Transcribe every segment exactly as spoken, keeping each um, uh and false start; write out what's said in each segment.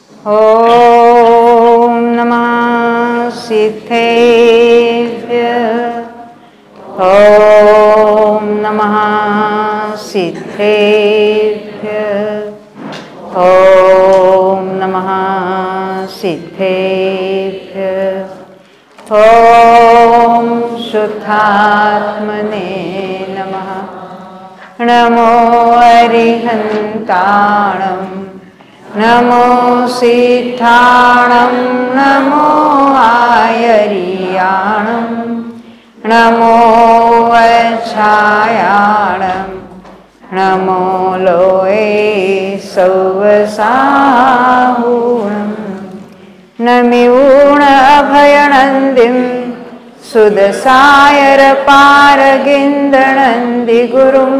ॐ नमः सिद्धेभ्यः। ॐ नमः सिद्धेभ्यः। ॐ नमः सिद्धेभ्यः। ॐ शुद्धात्मने नमः। नमो अरिहन्ताणं नमो सिद्धाणं नमो आयर्याणं नमो वच्छायाणं नमो लोये सौवसाहूणं नमिऊणभयनन्दिं सुदसायरपारगिन्दनन्दिगुरुं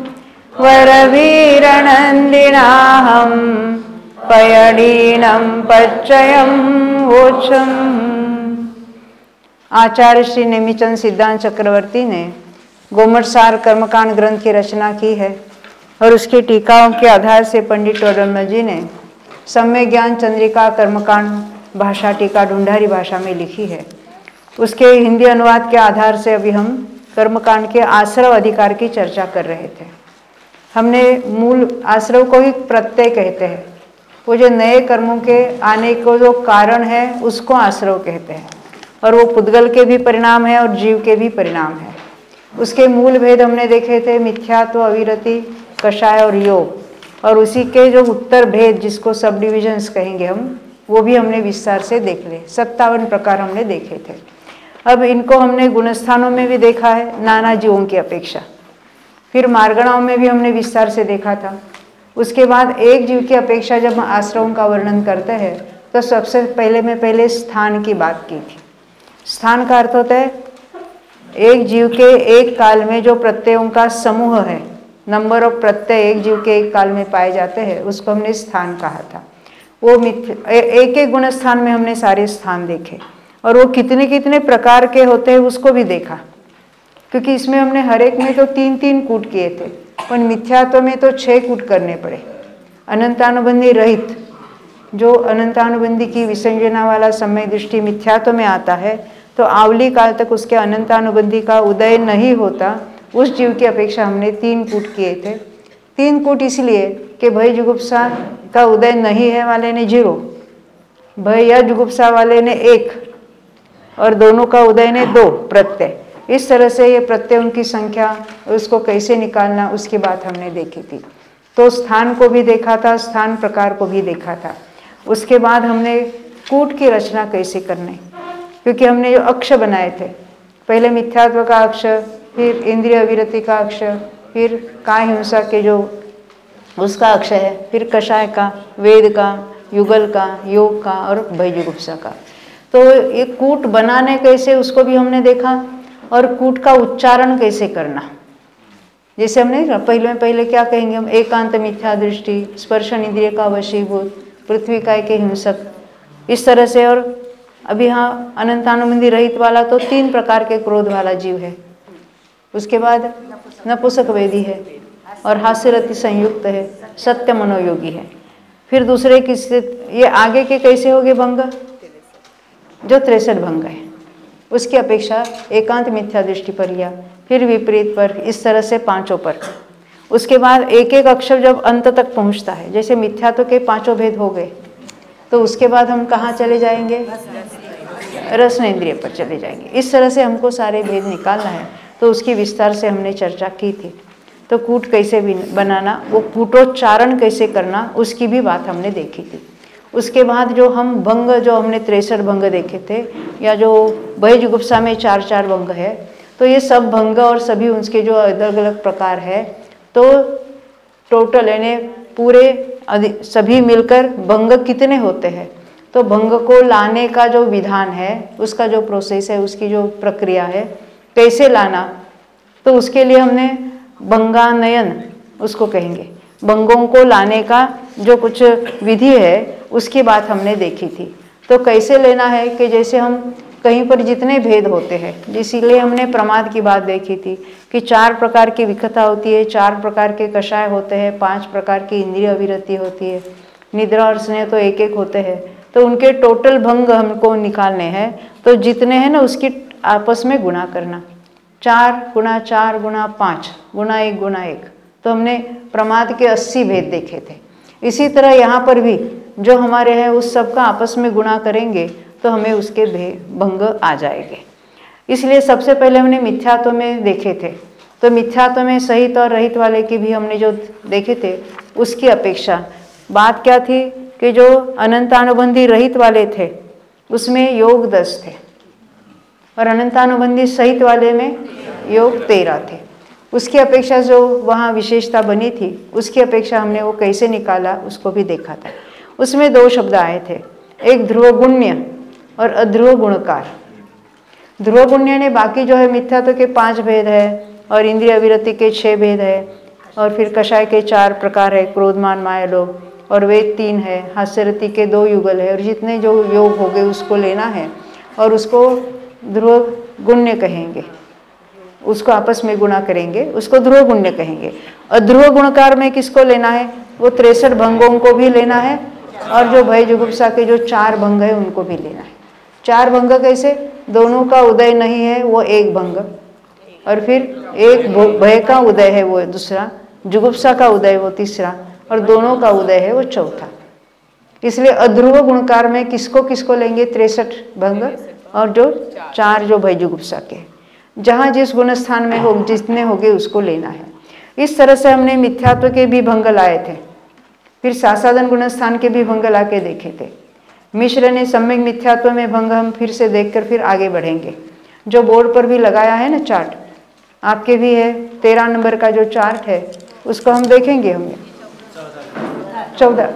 वरवीरनन्दिनाहं पयडीनं पच्चयं वोचम्। आचार्य श्री नेमिचंद सिद्धांत चक्रवर्ती ने गोमटसार कर्मकांड ग्रंथ की रचना की है और उसकी टीकाओं के आधार से पंडित टोडरमल जी ने सम्यक ज्ञान चंद्रिका कर्मकांड भाषा टीका ढूंढारी भाषा में लिखी है। उसके हिंदी अनुवाद के आधार से अभी हम कर्मकांड के आश्रव अधिकार की चर्चा कर रहे थे। हमने मूल आश्रव को ही प्रत्यय कहते हैं, वो जो नए कर्मों के आने को जो कारण है उसको आश्रव कहते हैं, और वो पुद्गल के भी परिणाम है और जीव के भी परिणाम है। उसके मूल भेद हमने देखे थे, मिथ्यात्व, अविरति, कषाय और योग, और उसी के जो उत्तर भेद जिसको सब डिविजन्स कहेंगे हम, वो भी हमने विस्तार से देख ले। सत्तावन प्रकार हमने देखे थे। अब इनको हमने गुणस्थानों में भी देखा है नाना जीवों की अपेक्षा, फिर मार्गणाओं में भी हमने विस्तार से देखा था। उसके बाद एक जीव की अपेक्षा जब आश्रमों का वर्णन करते हैं तो सबसे पहले मैं पहले स्थान की बात की थी। स्थान का अर्थ होता है एक जीव के एक काल में जो प्रत्ययों का समूह है, नंबर ऑफ प्रत्यय एक जीव के एक काल में पाए जाते हैं, उसको हमने स्थान कहा था। वो मिथ्य एक एक गुण स्थान में हमने सारे स्थान देखे, और वो कितने कितने प्रकार के होते हैं उसको भी देखा, क्योंकि इसमें हमने हर एक में तो तीन तीन कूट किए थे, पर मिथ्यात्व में तो छह कूट करने पड़े। अनंतानुबंधी रहित जो अनंतानुबंधी की विसंजना वाला समय दृष्टि मिथ्यात्व में आता है, तो आवली काल तक उसके अनंतानुबंधी का उदय नहीं होता, उस जीव की अपेक्षा हमने तीन कूट किए थे। तीन कूट इसलिए कि भय जुगुप्सा का उदय नहीं है वाले ने जीरो, भय या जुगुप्सा वाले ने एक, और दोनों का उदय ने दो प्रत्यय। इस तरह से ये प्रत्ययों की संख्या, उसको कैसे निकालना, उसकी बात हमने देखी थी। तो स्थान को भी देखा था, स्थान प्रकार को भी देखा था। उसके बाद हमने कूट की रचना कैसे करनी, क्योंकि हमने जो अक्ष बनाए थे, पहले मिथ्यात्व का अक्ष, फिर इंद्रिय अविरति का अक्ष, फिर काय हिंसा के जो उसका अक्ष है, फिर कषाय का, वेद का, युगल का, योग का और भय जुगुप्सा का। तो ये कूट बनाने कैसे उसको भी हमने देखा, और कूट का उच्चारण कैसे करना। जैसे हमने पहले में पहले क्या कहेंगे हम, एकांत मिथ्या दृष्टि, स्पर्शन इंद्रिय का वशीभूत, पृथ्वी काय के हिंसक, इस तरह से। और अभी हाँ अनंतानुबंधी रहित वाला तो तीन प्रकार के क्रोध वाला जीव है। उसके बाद नपुंसक वेदी है और हास्यरति संयुक्त है, सत्य मनोयोगी है। फिर दूसरे किससे ये आगे के कैसे हो गए भंग, जो त्रेसठ भंग है उसकी अपेक्षा एकांत मिथ्या दृष्टि पर लिया, फिर विपरीत पर, इस तरह से पांचों पर। उसके बाद एक एक अक्षर जब अंत तक पहुंचता है, जैसे मिथ्यात्व के पांचों भेद हो गए, तो उसके बाद हम कहाँ चले जाएंगे, रसन इंद्रिय पर चले जाएंगे। इस तरह से हमको सारे भेद निकालना है, तो उसकी विस्तार से हमने चर्चा की थी। तो कूट कैसे बनाना, वो कूटोच्चारण कैसे करना, उसकी भी बात हमने देखी थी। उसके बाद जो हम भंग, जो हमने तिरसठ भंग देखे थे, या जो भय जुगुप्सा में चार चार भंग है, तो ये सब भंग और सभी उनके जो अलग अलग प्रकार है, तो टोटल यानी पूरे सभी मिलकर भंग कितने होते हैं। तो भंग को लाने का जो विधान है, उसका जो प्रोसेस है, उसकी जो प्रक्रिया है, कैसे लाना, तो उसके लिए हमने भंगानयन उसको कहेंगे, भंगों को लाने का जो कुछ विधि है उसकी बात हमने देखी थी। तो कैसे लेना है कि जैसे हम कहीं पर जितने भेद होते हैं, इसीलिए हमने प्रमाद की बात देखी थी कि चार प्रकार की विकता होती है, चार प्रकार के कषाय होते हैं, पांच प्रकार की इंद्रिय अविरति होती है, निद्रा और स्नेह तो एक एक होते हैं, तो उनके टोटल भंग हमको निकालने हैं। तो जितने हैं ना उसकी आपस में गुणा करना, चार गुना चार गुना पाँच गुना एक गुना एक, तो हमने प्रमाद के अस्सी भेद देखे थे। इसी तरह यहाँ पर भी जो हमारे हैं उस सब का आपस में गुणा करेंगे तो हमें उसके भेद भंग आ जाएंगे। इसलिए सबसे पहले हमने मिथ्यात्व में देखे थे, तो मिथ्यात्व में सहित और रहित वाले की भी हमने जो देखे थे उसकी अपेक्षा बात क्या थी कि जो अनंतानुबंधी रहित वाले थे उसमें योग दस थे और अनंतानुबंधी सहित वाले में योग तेरह थे। उसकी अपेक्षा जो वहाँ विशेषता बनी थी उसकी अपेक्षा हमने वो कैसे निकाला उसको भी देखा था। उसमें दो शब्द आए थे, एक ध्रुव गुण्य और अध्रुव गुणकार। ध्रुव गुण्य ने बाकी जो है मिथ्यात्व के पांच भेद है और इंद्रिय अविरति के छह भेद है और फिर कषाय के चार प्रकार है, क्रोधमान माया लोग, और वेद तीन है, हास्यरति के दो युगल है, और जितने जो योग हो गए उसको लेना है और उसको ध्रुव गुण्य कहेंगे, उसको आपस में गुणा करेंगे, उसको ध्रुव गुण्य कहेंगे। और ध्रुव गुणकार में किसको लेना है, वो तिरसठ भंगों को भी लेना है और जो भय जुगुप्सा के जो चार भंग है उनको भी लेना है। चार भंग कैसे, दोनों का उदय नहीं है वो एक भंग, और फिर एक भय का उदय है वो दूसरा, जुगुप्सा का उदय वो तीसरा, और दोनों का उदय है वो चौथा। इसलिए अध्रुव गुणकार में किसको किसको लेंगे, तिरसठ भंग और जो चार जो भय जुगुप्सा के, जहाँ जिस गुण स्थान में हो जितने होंगे उसको लेना है। इस तरह से हमने मिथ्यात्व के भी भंग लाए थे, फिर सासादन गुण स्थान के भी भंग ला के देखे थे। मिश्र ने सम्यक मिथ्यात्व में भंग हम फिर से देखकर फिर आगे बढ़ेंगे। जो बोर्ड पर भी लगाया है ना चार्ट, आपके भी है, तेरह नंबर का जो चार्ट है उसको हम देखेंगे। हमने चौदह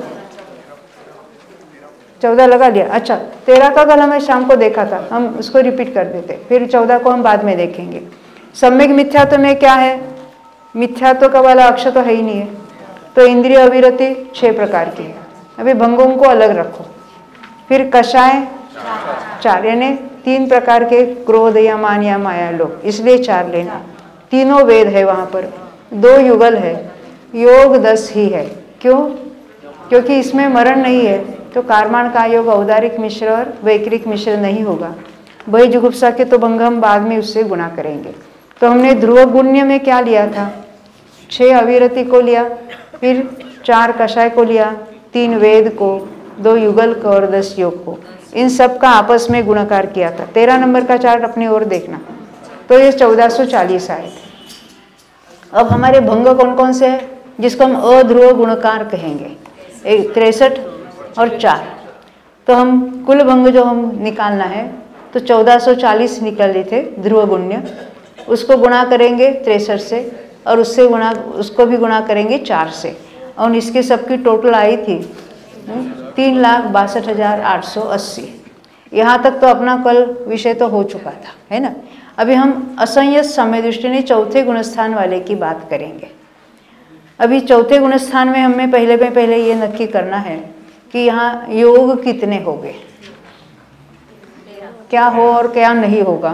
चौदह लगा लिया, अच्छा तेरह का कल हमें शाम को देखा था, हम उसको रिपीट कर देते, फिर चौदह को हम बाद में देखेंगे। सम्यक मिथ्यात्व में क्या है, मिथ्यात्व का वाला अक्ष तो है ही नहीं है, तो इंद्रिय अविरति छह प्रकार की है। अभी भंगों को अलग रखो। फिर कषाय चार, यानी तीन प्रकार के, क्रोध या मान या माया लोग, इसलिए चार लेना। तीनों वेद है वहाँ पर, दो युगल है, योग दस ही है। क्यों, क्योंकि इसमें मरण नहीं है, तो कारमान का योग औदारिक मिश्र और वैक्रिक मिश्र नहीं होगा। भय जुगुप्सा के तो भंग हम बाद में उससे गुणा करेंगे। तो हमने ध्रुव गुण्य में क्या लिया था, छह अविरति को लिया, फिर चार कषाय को लिया, तीन वेद को, दो युगल को और दस योग को, इन सब का आपस में गुणाकार किया था। तेरह नंबर का चार्ट अपनी ओर देखना, तो ये चौदह सौ चालीस आए थे। अब हमारे भंग कौन कौन से हैं, जिसको हम अध्रुव गुणकार कहेंगे, एक तिरसठ और चार। तो हम कुल भंग जो हम निकालना है तो चौदह सौ चालीस निकाले थे ध्रुव गुण्य, उसको गुणा करेंगे तिरसठ से और उससे गुणा उसको भी गुणा करेंगे चार से, और इसके सबकी टोटल आई थी तीन लाख बासठ हजार आठ सौ अस्सी। यहाँ तक तो अपना कल विषय तो हो चुका था, है ना। अभी हम असंयत समय दृष्टि ने चौथे गुणस्थान वाले की बात करेंगे। अभी चौथे गुणस्थान में हमें पहले में पहले ये नक्की करना है कि यहाँ योग कितने हो गए, क्या हो और क्या नहीं होगा।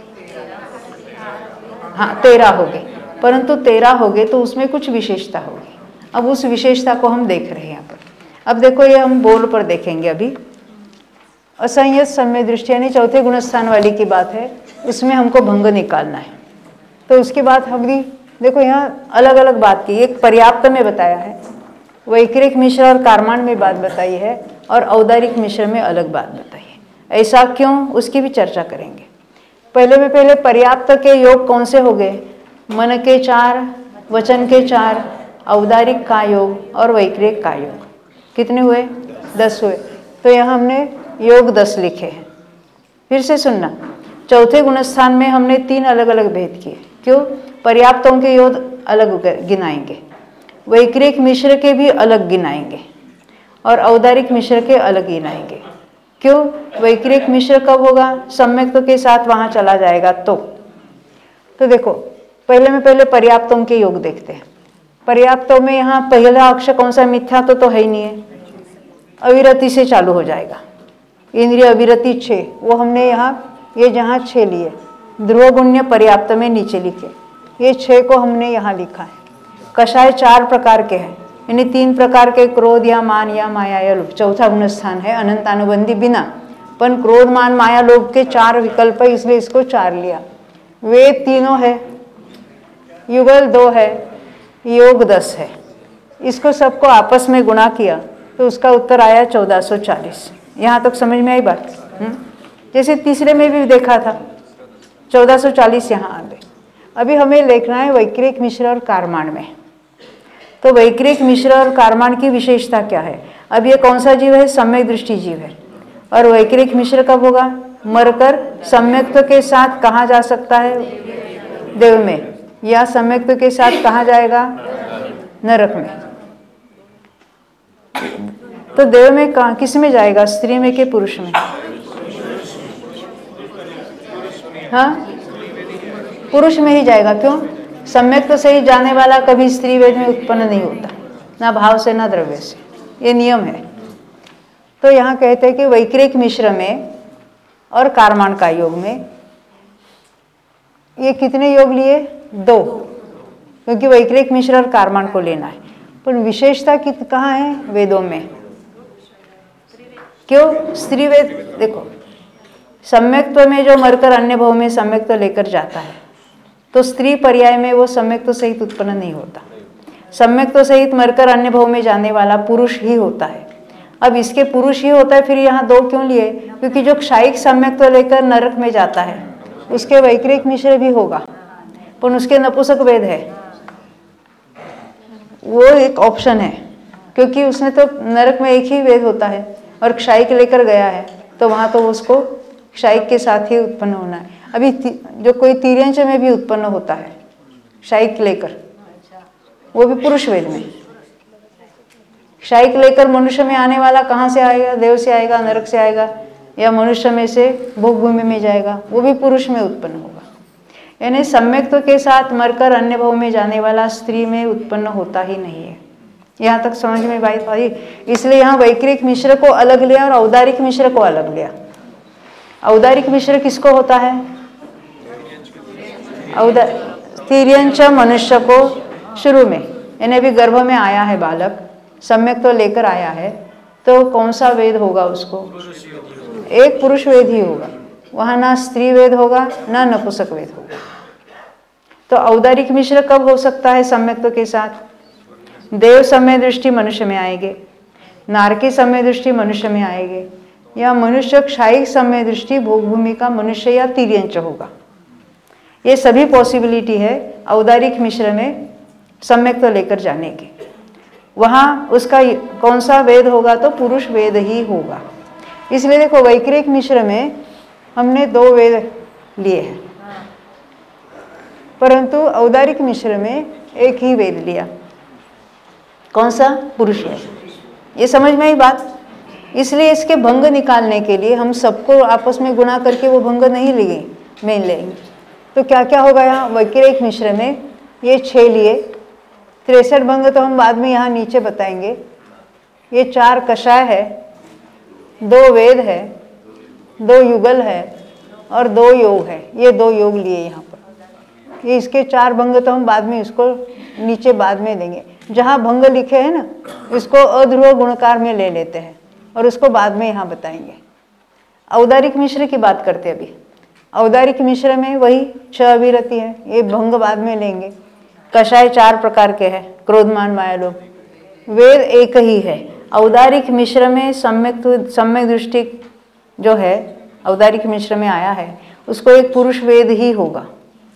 हाँ तेरह हो गए, परंतु तेरह हो गए तो उसमें कुछ विशेषता होगी। अब उस विशेषता को हम देख रहे हैं यहाँ पर। अब देखो ये हम बोर्ड पर देखेंगे। अभी असंयत समय दृष्टि यानी चौथे गुणस्थान वाली की बात है, उसमें हमको भंग निकालना है। तो उसके बाद हम भी देखो यहाँ अलग अलग बात की, एक पर्याप्त में बताया है, वैक्रिक मिश्र और कारमान में बात बताई है, और औदारिक मिश्र में अलग बात बताई है। ऐसा क्यों, उसकी भी चर्चा करेंगे। पहले में पहले पर्याप्त के योग कौन से हो गए, मन के चार, वचन के चार, औदारिक का योग और वैक्रिक का योग, कितने हुए, दस हुए। तो यहाँ हमने योग दस लिखे हैं। फिर से सुनना, चौथे गुणस्थान में हमने तीन अलग अलग भेद किए। क्यों, पर्याप्तों के योग अलग गिनाएंगे, वैक्रिक मिश्र के भी अलग गिनाएंगे और औदारिक मिश्र के अलग गिनाएंगे। क्यों, वैक्रिक मिश्र कब होगा, सम्यक्त के साथ वहाँ चला जाएगा। तो तो देखो पहले में पहले पर्याप्तों के योग देखते हैं। पर्याप्तों में यहाँ पहला अक्षर कौन सा, मिथ्या तो, तो है ही नहीं है, अविरति से चालू हो जाएगा। इंद्रिय अविरति छः, वो हमने यहाँ ये जहाँ छः लिए, ध्रुव गुण्य पर्याप्त में नीचे लिखे, ये छः को हमने यहाँ लिखा है। कषाय चार प्रकार के हैं, यानी तीन प्रकार के क्रोध या मान या माया या लोभ, चौथा गुण स्थान है अनंतानुबंधी बिना, पर क्रोध मान माया लोभ के चार विकल्प है इसलिए इसको चार लिया। वेद तीनों है, युगल दो है, योग दस है। इसको सबको आपस में गुणा किया तो उसका उत्तर आया चौदह सौ चालीस। यहाँ तक समझ में आई बात? हुँ? जैसे तीसरे में भी देखा था चौदह सौ चालीस यहाँ आ गए। अभी हमें देखना है वैक्रिक मिश्र और कारमान में। तो वैक्रिक मिश्र और कारमान की विशेषता क्या है? अब ये कौन सा जीव है? सम्यक दृष्टि जीव है। और वैक्रिक मिश्र कब होगा? मरकर सम्यक्त्व के साथ कहाँ जा सकता है? देव में। या सम्यक्त्व के साथ कहाँ जाएगा? नरक में। तो देव में कहाँ, किस में जाएगा? स्त्री में के पुरुष में? हाँ, पुरुष में ही जाएगा। क्यों? सम्यक्त्व से ही जाने वाला कभी स्त्री वेद में उत्पन्न नहीं होता, ना भाव से ना द्रव्य से, ये नियम है। तो यहाँ कहते हैं कि वैक्रिक मिश्र में और कारमान का योग में ये कितने योग लिए? दो, क्योंकि वैक्रिक मिश्र और कारमान को लेना है। पर विशेषता कित कहाँ है? वेदों में। क्यों? स्त्री वेद देखो, सम्यक्त्व में जो मरकर अन्य भाव में सम्यक्त्व लेकर जाता है तो स्त्री पर्याय में वो सम्यक्त्व सहित उत्पन्न नहीं होता। सम्यक्त्व सहित मरकर अन्य भाव में जाने वाला पुरुष ही होता है। अब इसके पुरुष ही होता है, फिर यहाँ दो क्यों लिए? क्योंकि जो क्षायिक सम्यक्त्व लेकर नरक में जाता है उसके वैक्रिक मिश्र भी होगा, पर उसके नपुंसक वेद है, वो एक ऑप्शन है। क्योंकि उसने तो नरक में एक ही वेद होता है और क्षायिक लेकर गया है तो वहाँ तो उसको क्षायिक के साथ ही उत्पन्न होना है। अभी जो कोई तिर्यंच में भी उत्पन्न होता है क्षायिक लेकर, वो भी पुरुष वेद में। क्षायिक लेकर मनुष्य में आने वाला कहाँ से आएगा? देव से आएगा, नरक से आएगा, या मनुष्य में से भोग भूमि में जाएगा, वो भी पुरुष में उत्पन्न होगा। यानी सम्यक्त्व के साथ मरकर अन्य भाव में जाने वाला स्त्री में उत्पन्न होता ही नहीं है। यहाँ तक समझ में बात आई? इसलिए यहाँ वैक्रिक मिश्र को अलग लिया और औदारिक मिश्र को अलग लिया। औदारिक मिश्र किसको होता है? औदा तिर्यंच मनुष्य को शुरू में, यानी अभी गर्भ में आया है बालक, सम्यक तो लेकर आया है, तो कौन सा वेद होगा उसको? एक पुरुष वेद ही होगा। वहाँ ना स्त्री वेद होगा ना नपुंसक वेद होगा। तो औदारिक मिश्र कब हो सकता है सम्यक्त्व के साथ? देव समय दृष्टि मनुष्य में आएंगे, नारकी समय दृष्टि मनुष्य में आएंगे, या मनुष्य क्षायिक समय दृष्टि भोग भूमि का मनुष्य या तिर्यंच होगा। ये सभी पॉसिबिलिटी है औदारिक मिश्र में सम्यक्त्व लेकर जाने की। वहाँ उसका कौन सा वेद होगा? तो पुरुष वेद ही होगा। इसलिए देखो वैक्रिक मिश्र में हमने दो वेद लिए हैं, परंतु औदारिक मिश्र में एक ही वेद लिया। कौन सा? पुरुष वेद। ये समझ में आई बात? इसलिए इसके भंग निकालने के लिए हम सबको आपस में गुणा करके वो भंग नहीं लेंगे, मेन लेंगे। तो क्या क्या होगा यहाँ वैक्रिक मिश्र में? ये छः लिए, तिरसठ भंग तो हम बाद में यहाँ नीचे बताएंगे। ये चार कषाय है, दो वेद है, दो युगल है और दो योग है। ये दो योग लिए यहाँ पर। ये इसके चार भंग तो हम बाद में इसको नीचे बाद में देंगे। जहाँ भंग लिखे हैं ना, इसको अध्रुव गुणकार में ले लेते हैं और उसको बाद में यहाँ बताएंगे। औदारिक मिश्र की बात करते हैं अभी। औदारिक मिश्र में वही छह अभिरति है, ये भंग बाद में लेंगे। कषाय चार प्रकार के हैं, क्रोधमान माया लोभ। वेद एक ही है। औदारिक मिश्र में सम्यक सम्यक दृष्टि जो है औदारिक मिश्र में आया है, उसको एक पुरुष वेद ही होगा।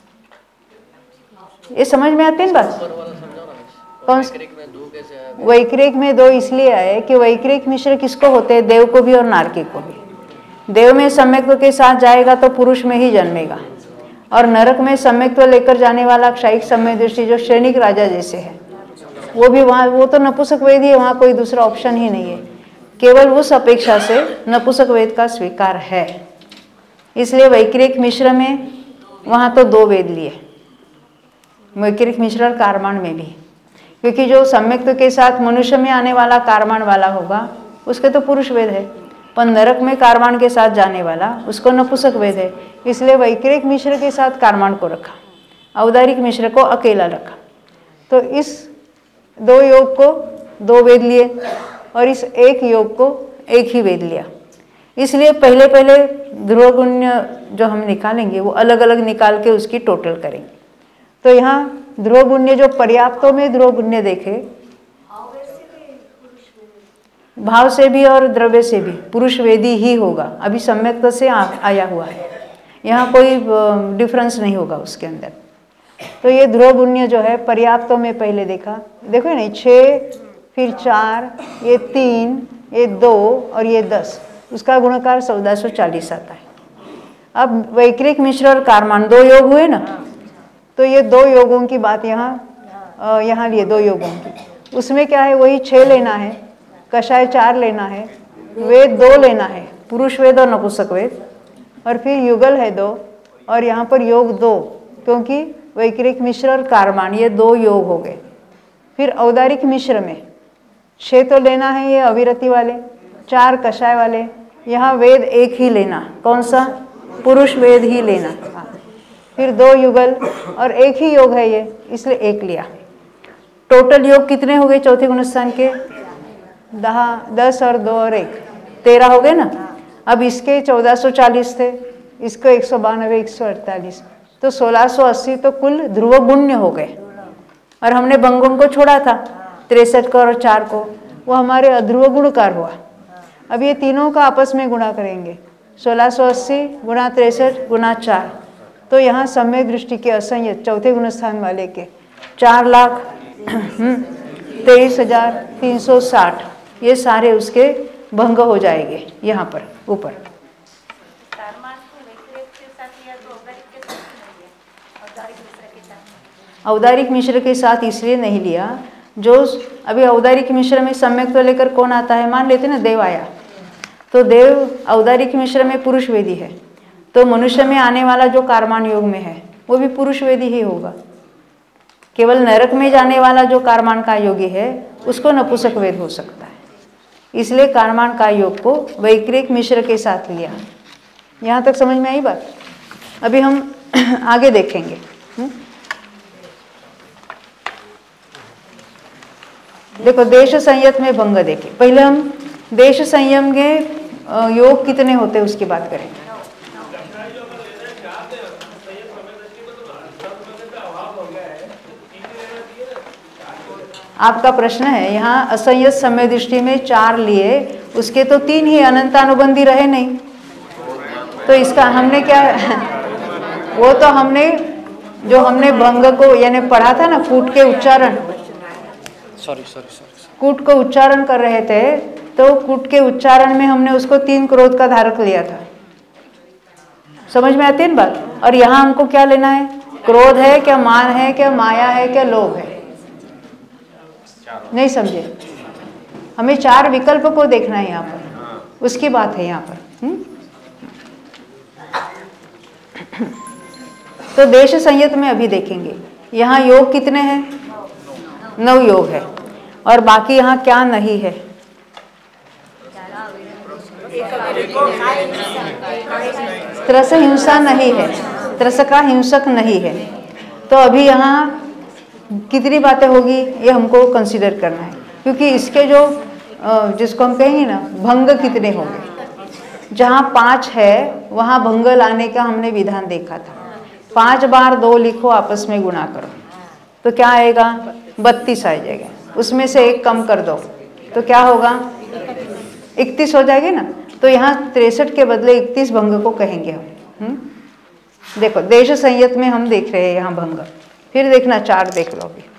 ये समझ में आती है बात? कौन वैक्रिक में दो इसलिए आए कि वैक्रिक मिश्र किसको होते हैं? देव को भी और नारकी को भी। देव में सम्यक्त्व के साथ जाएगा तो पुरुष में ही जन्मेगा, और नरक में सम्यक्त्व लेकर जाने वाला क्षायिक समय दृष्टि जो श्रेणिक राजा जैसे है, वो भी वहाँ, वो तो नपुंसक वेद ही है, वहाँ कोई दूसरा ऑप्शन ही नहीं है। केवल उस अपेक्षा से नपुंसक वेद का स्वीकार है। इसलिए वैक्रिक मिश्र में वहाँ तो दो वेद लिए, वैक्रिक मिश्र और कारमान में भी, क्योंकि जो सम्यक्त्व के साथ मनुष्य में आने वाला कारमान वाला होगा उसके तो पुरुष वेद है, पर नरक में कारमान के साथ जाने वाला उसको नपुंसक वेद है। इसलिए वैक्रिक मिश्र के साथ कारमान को रखा, औदारिक मिश्र को अकेला रखा। तो इस दो योग को दो वेद लिए और इस एक योग को एक ही वेद लिया। इसलिए पहले पहले ध्रुव गुण्य जो हम निकालेंगे वो अलग अलग निकाल के उसकी टोटल करेंगे। तो यहाँ ध्रुव गुण्य जो पर्याप्तों में ध्रुव गुण्य देखे, भाव से भी और द्रव्य से भी पुरुष वेदी ही होगा। अभी सम्यक से आ, आया हुआ है, यहाँ कोई डिफरेंस नहीं होगा उसके अंदर। तो ये ध्रुव गुण्य जो है पर्याप्तों में पहले देखा, देखो नहीं, छः फिर चार, ये तीन, ये दो और ये दस, उसका गुणकार चौदह सौ चालीस आता है। अब वैक्रिक मिश्र और कारमान दो योग हुए ना, तो ये दो योगों की बात यहाँ यहाँ लिए दो योगों की, उसमें क्या है, वही छः लेना है, कषाय चार लेना है, वेद दो लेना है, पुरुष वेद और नपुंसक वेद, और फिर युगल है दो, और यहाँ पर योग दो, क्योंकि वैक्रिक मिश्र और कारमान ये दो योग हो गए। फिर औदारिक मिश्र में छः तो लेना है ये अविरति वाले, चार कषाय वाले, यहाँ वेद एक ही लेना, कौन सा, पुरुष वेद ही लेना। हाँ। फिर दो युगल और एक ही योग है ये, इसलिए एक लिया। टोटल योग कितने हो गए चौथे गुणस्थान के, दहा दस और दो और एक तेरह हो गए ना। अब इसके चौदह सौ चालीस थे, इसको एक सौ बानवे एक सौ अड़तालीस, तो सोलह सौ अस्सी तो कुल ध्रुव गुण्य हो गए। और हमने भंगों को छोड़ा था तिरसठ को और चार को, वो हमारे अध्रुव गुणकार हुआ। अब ये तीनों का आपस में गुणा करेंगे, सोलह सौ अस्सी गुणा तिरसठ गुणा चार, तो यहाँ समय दृष्टि के असंयत चौथे गुणस्थान वाले के चार लाख तेईस हजार तीन सौ साठ, ये सारे उसके भंग हो जाएंगे यहाँ पर ऊपर। औदारिक मिश्र के साथ इसलिए नहीं लिया, जो अभी औदारिक मिश्र में सम्यक तो लेकर कौन आता है, मान लेते ना देव आया, तो देव औदारिक मिश्र में पुरुष वेदी है, तो मनुष्य में आने वाला जो कारमान योग में है वो भी पुरुष वेदी ही होगा। केवल नरक में जाने वाला जो कारमान का योगी है उसको नपुंसक वेद हो सकता है, इसलिए कारमान का योग को वैक्रिक मिश्र के साथ लिया। यहाँ तक समझ में आई बात। अभी हम आगे देखेंगे। हुँ? देखो देश संयत में भंग देखे, पहले हम देश संयम के योग कितने होते हैं उसकी बात करेंगे। आपका प्रश्न है यहाँ असंयत समय दृष्टि में चार लिए, उसके तो तीन ही अनंतानुबंधी रहे नहीं, तो इसका हमने क्या वो तो हमने जो हमने भंग को यानी पढ़ा था ना, कूट के उच्चारण, सॉरी सॉरी सॉरी कूट को उच्चारण कर रहे थे, तो कूट के उच्चारण में हमने उसको तीन क्रोध का धारक लिया था। समझ में आती है ना बात। और यहाँ हमको क्या लेना है, क्रोध है क्या, मान है क्या, माया है क्या, लोभ है। नहीं समझे, हमें चार विकल्प को देखना है यहाँ पर, उसकी बात है यहाँ पर। हुँ? तो देश संयत में अभी देखेंगे यहाँ योग कितने हैं, नौ योग है, और बाकी यहाँ क्या नहीं है, त्रस हिंसा नहीं है, त्रस का हिंसक नहीं है। तो अभी यहाँ कितनी बातें होगी ये हमको कंसीडर करना है, क्योंकि इसके जो जिसको हम कहेंगे ना भंग कितने होंगे। जहाँ पाँच है वहाँ भंग लाने का हमने विधान देखा था, पाँच बार दो लिखो आपस में गुणा करो तो क्या आएगा, बत्तीस आ जाएगा, उसमें से एक कम कर दो तो क्या होगा, इकतीस हो जाएगी ना। तो यहाँ तिरसठ के बदले इकतीस भंग को कहेंगे हम। हुँ? देखो देश संयत में हम देख रहे हैं यहाँ भंग, फिर देखना चार देख लो। अभी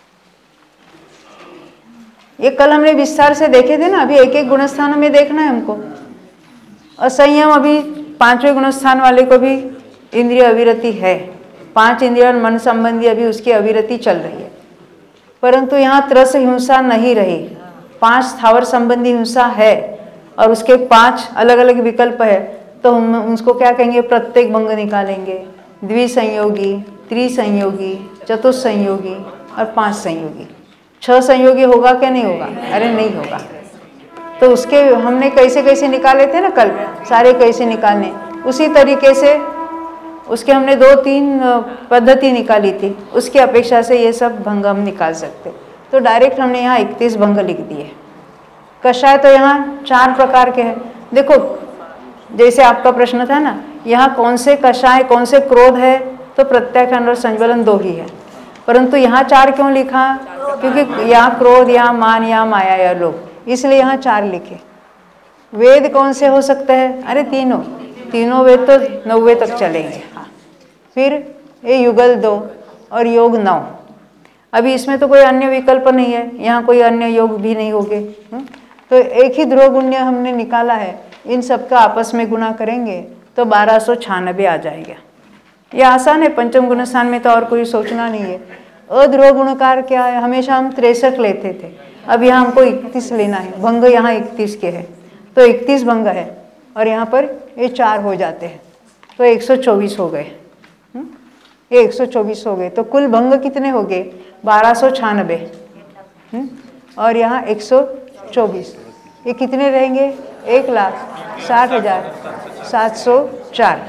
ये कल हमने विस्तार से देखे थे ना, अभी एक एक गुणस्थान में देखना है हमको। असंयम अभी पांचवें गुणस्थान वाले को भी इंद्रिय अविरति है, पांच इंद्रिय और मन संबंधी अभी उसकी अविरति चल रही है, परंतु यहाँ त्रस हिंसा नहीं रही, पांच स्थावर संबंधी हिंसा है और उसके पांच अलग अलग विकल्प है। तो हम उसको क्या कहेंगे, प्रत्येक भंग निकालेंगे, द्विसंयोगी, त्रिसंयोगी, चतुस्संयोगी और पांच संयोगी। छह संयोगी होगा क्या, नहीं होगा, अरे नहीं होगा। तो उसके हमने कैसे कैसे निकाले थे ना कल, सारे कैसे निकालने, उसी तरीके से उसके हमने दो तीन पद्धति निकाली थी, उसकी अपेक्षा से ये सब भंग हम निकाल सकते। तो डायरेक्ट हमने यहाँ इकतीस भंग लिख दिए। कषाय तो यहाँ चार प्रकार के हैं। देखो जैसे आपका प्रश्न था ना, यहाँ कौन से कषाय कौन से क्रोध है, तो प्रत्याख्यान और संज्वलन दो ही है, परंतु यहाँ चार क्यों लिखा? क्योंकि यहाँ क्रोध, यहाँ मान, यहाँ माया या लोभ, इसलिए यहाँ चार लिखे। वेद कौन से हो सकते हैं? अरे तीनों, तीनों वेद तो नौवे तक चलेंगे। हाँ, फिर ये युगल दो और योग नौ। अभी इसमें तो कोई अन्य विकल्प नहीं है, यहाँ कोई अन्य योग भी नहीं होंगे। तो एक ही ध्रुव गुण्य हमने निकाला है, इन सबका आपस में गुणा करेंगे तो बारह सौ छियानबे आ जाएगा। ये आसान है, पंचम गुण स्थान में तो और कोई सोचना नहीं है। अध्रुव गुणकार क्या है? हमेशा हम तिरसठ लेते थे, अब यहाँ हमको इकतीस लेना है। भंग यहाँ इकतीस के है, तो इकतीस भंग है और यहाँ पर ये चार हो जाते हैं, तो एक सौ चौबीस हो गए। ये एक सौ चौबीस हो गए, तो कुल भंग कितने हो गए? बारह सौ छियानबे और यहाँ एक सौ चौबीस। ये कितने रहेंगे? एक लाख साठ हजार सात सौ चार।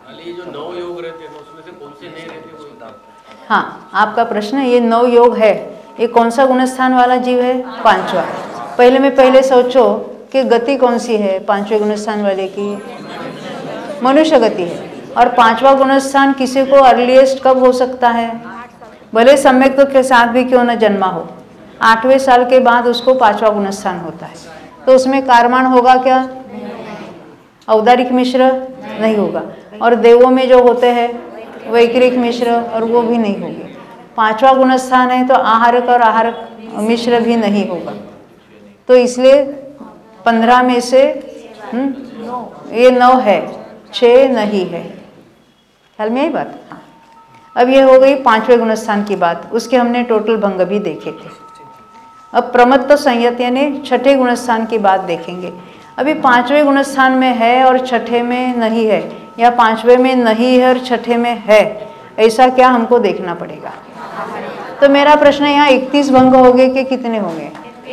हाँ, आपका प्रश्न, ये नौ योग है, ये कौन सा गुणस्थान वाला जीव है? पांचवा। पहले में पहले सोचो कि गति कौन सी है पांचवें गुणस्थान वाले की? मनुष्य गति है। और पांचवा गुणस्थान किसी को अर्लीस्ट कब हो सकता है? भले सम्यक तो के साथ भी क्यों न जन्मा हो, आठवें साल के बाद उसको पांचवा गुणस्थान होता है। तो उसमें कारमान होगा क्या? औदारिक मिश्र नहीं होगा। और देवों में जो होते हैं वैक्रिक मिश्र, और वो भी नहीं होंगे। पांचवा गुणस्थान है तो आहारक और आहारक मिश्र भी नहीं होगा। तो इसलिए पंद्रह में से हुँ, ये नौ है, छः नहीं है। ख्याल में आई बात? हाँ। अब ये हो गई पांचवें गुणस्थान की बात, उसके हमने टोटल भंग भी देखे थे। अब प्रमत्त संयत यानी छठे गुणस्थान की बात देखेंगे। अभी पांचवें गुणस्थान में है और छठे में नहीं है, या पांचवें में नहीं है और छठे में है, ऐसा क्या हमको देखना पड़ेगा। तो मेरा प्रश्न यहाँ इकतीस भंग हो गए कि कितने होंगे?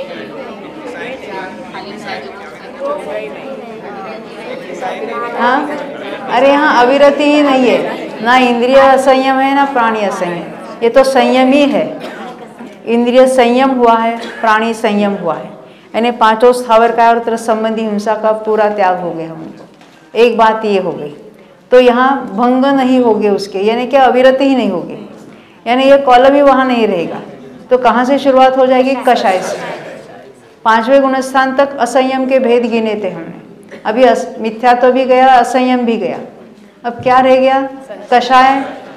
हाँ, अरे यहाँ अविरति ही नहीं है, ना इंद्रिय असंयम है ना प्राणी असंयम, ये तो संयम ही है। इंद्रिय संयम हुआ है, प्राणी संयम हुआ है, यानी पांचों स्थावर का और तरह संबंधी हिंसा का पूरा त्याग हो गया हमको। एक बात ये हो गई, तो यहाँ भंग नहीं होगे उसके, यानी कि अविरति ही नहीं होगी, यानी ये कॉलम ही वहाँ नहीं रहेगा। तो कहाँ से शुरुआत हो जाएगी? कषाय से। पांचवें गुणस्थान तक असंयम के भेद गिने थे हमने, अभी मिथ्या तो भी गया, असंयम भी गया, अब क्या रह गया? कषाय,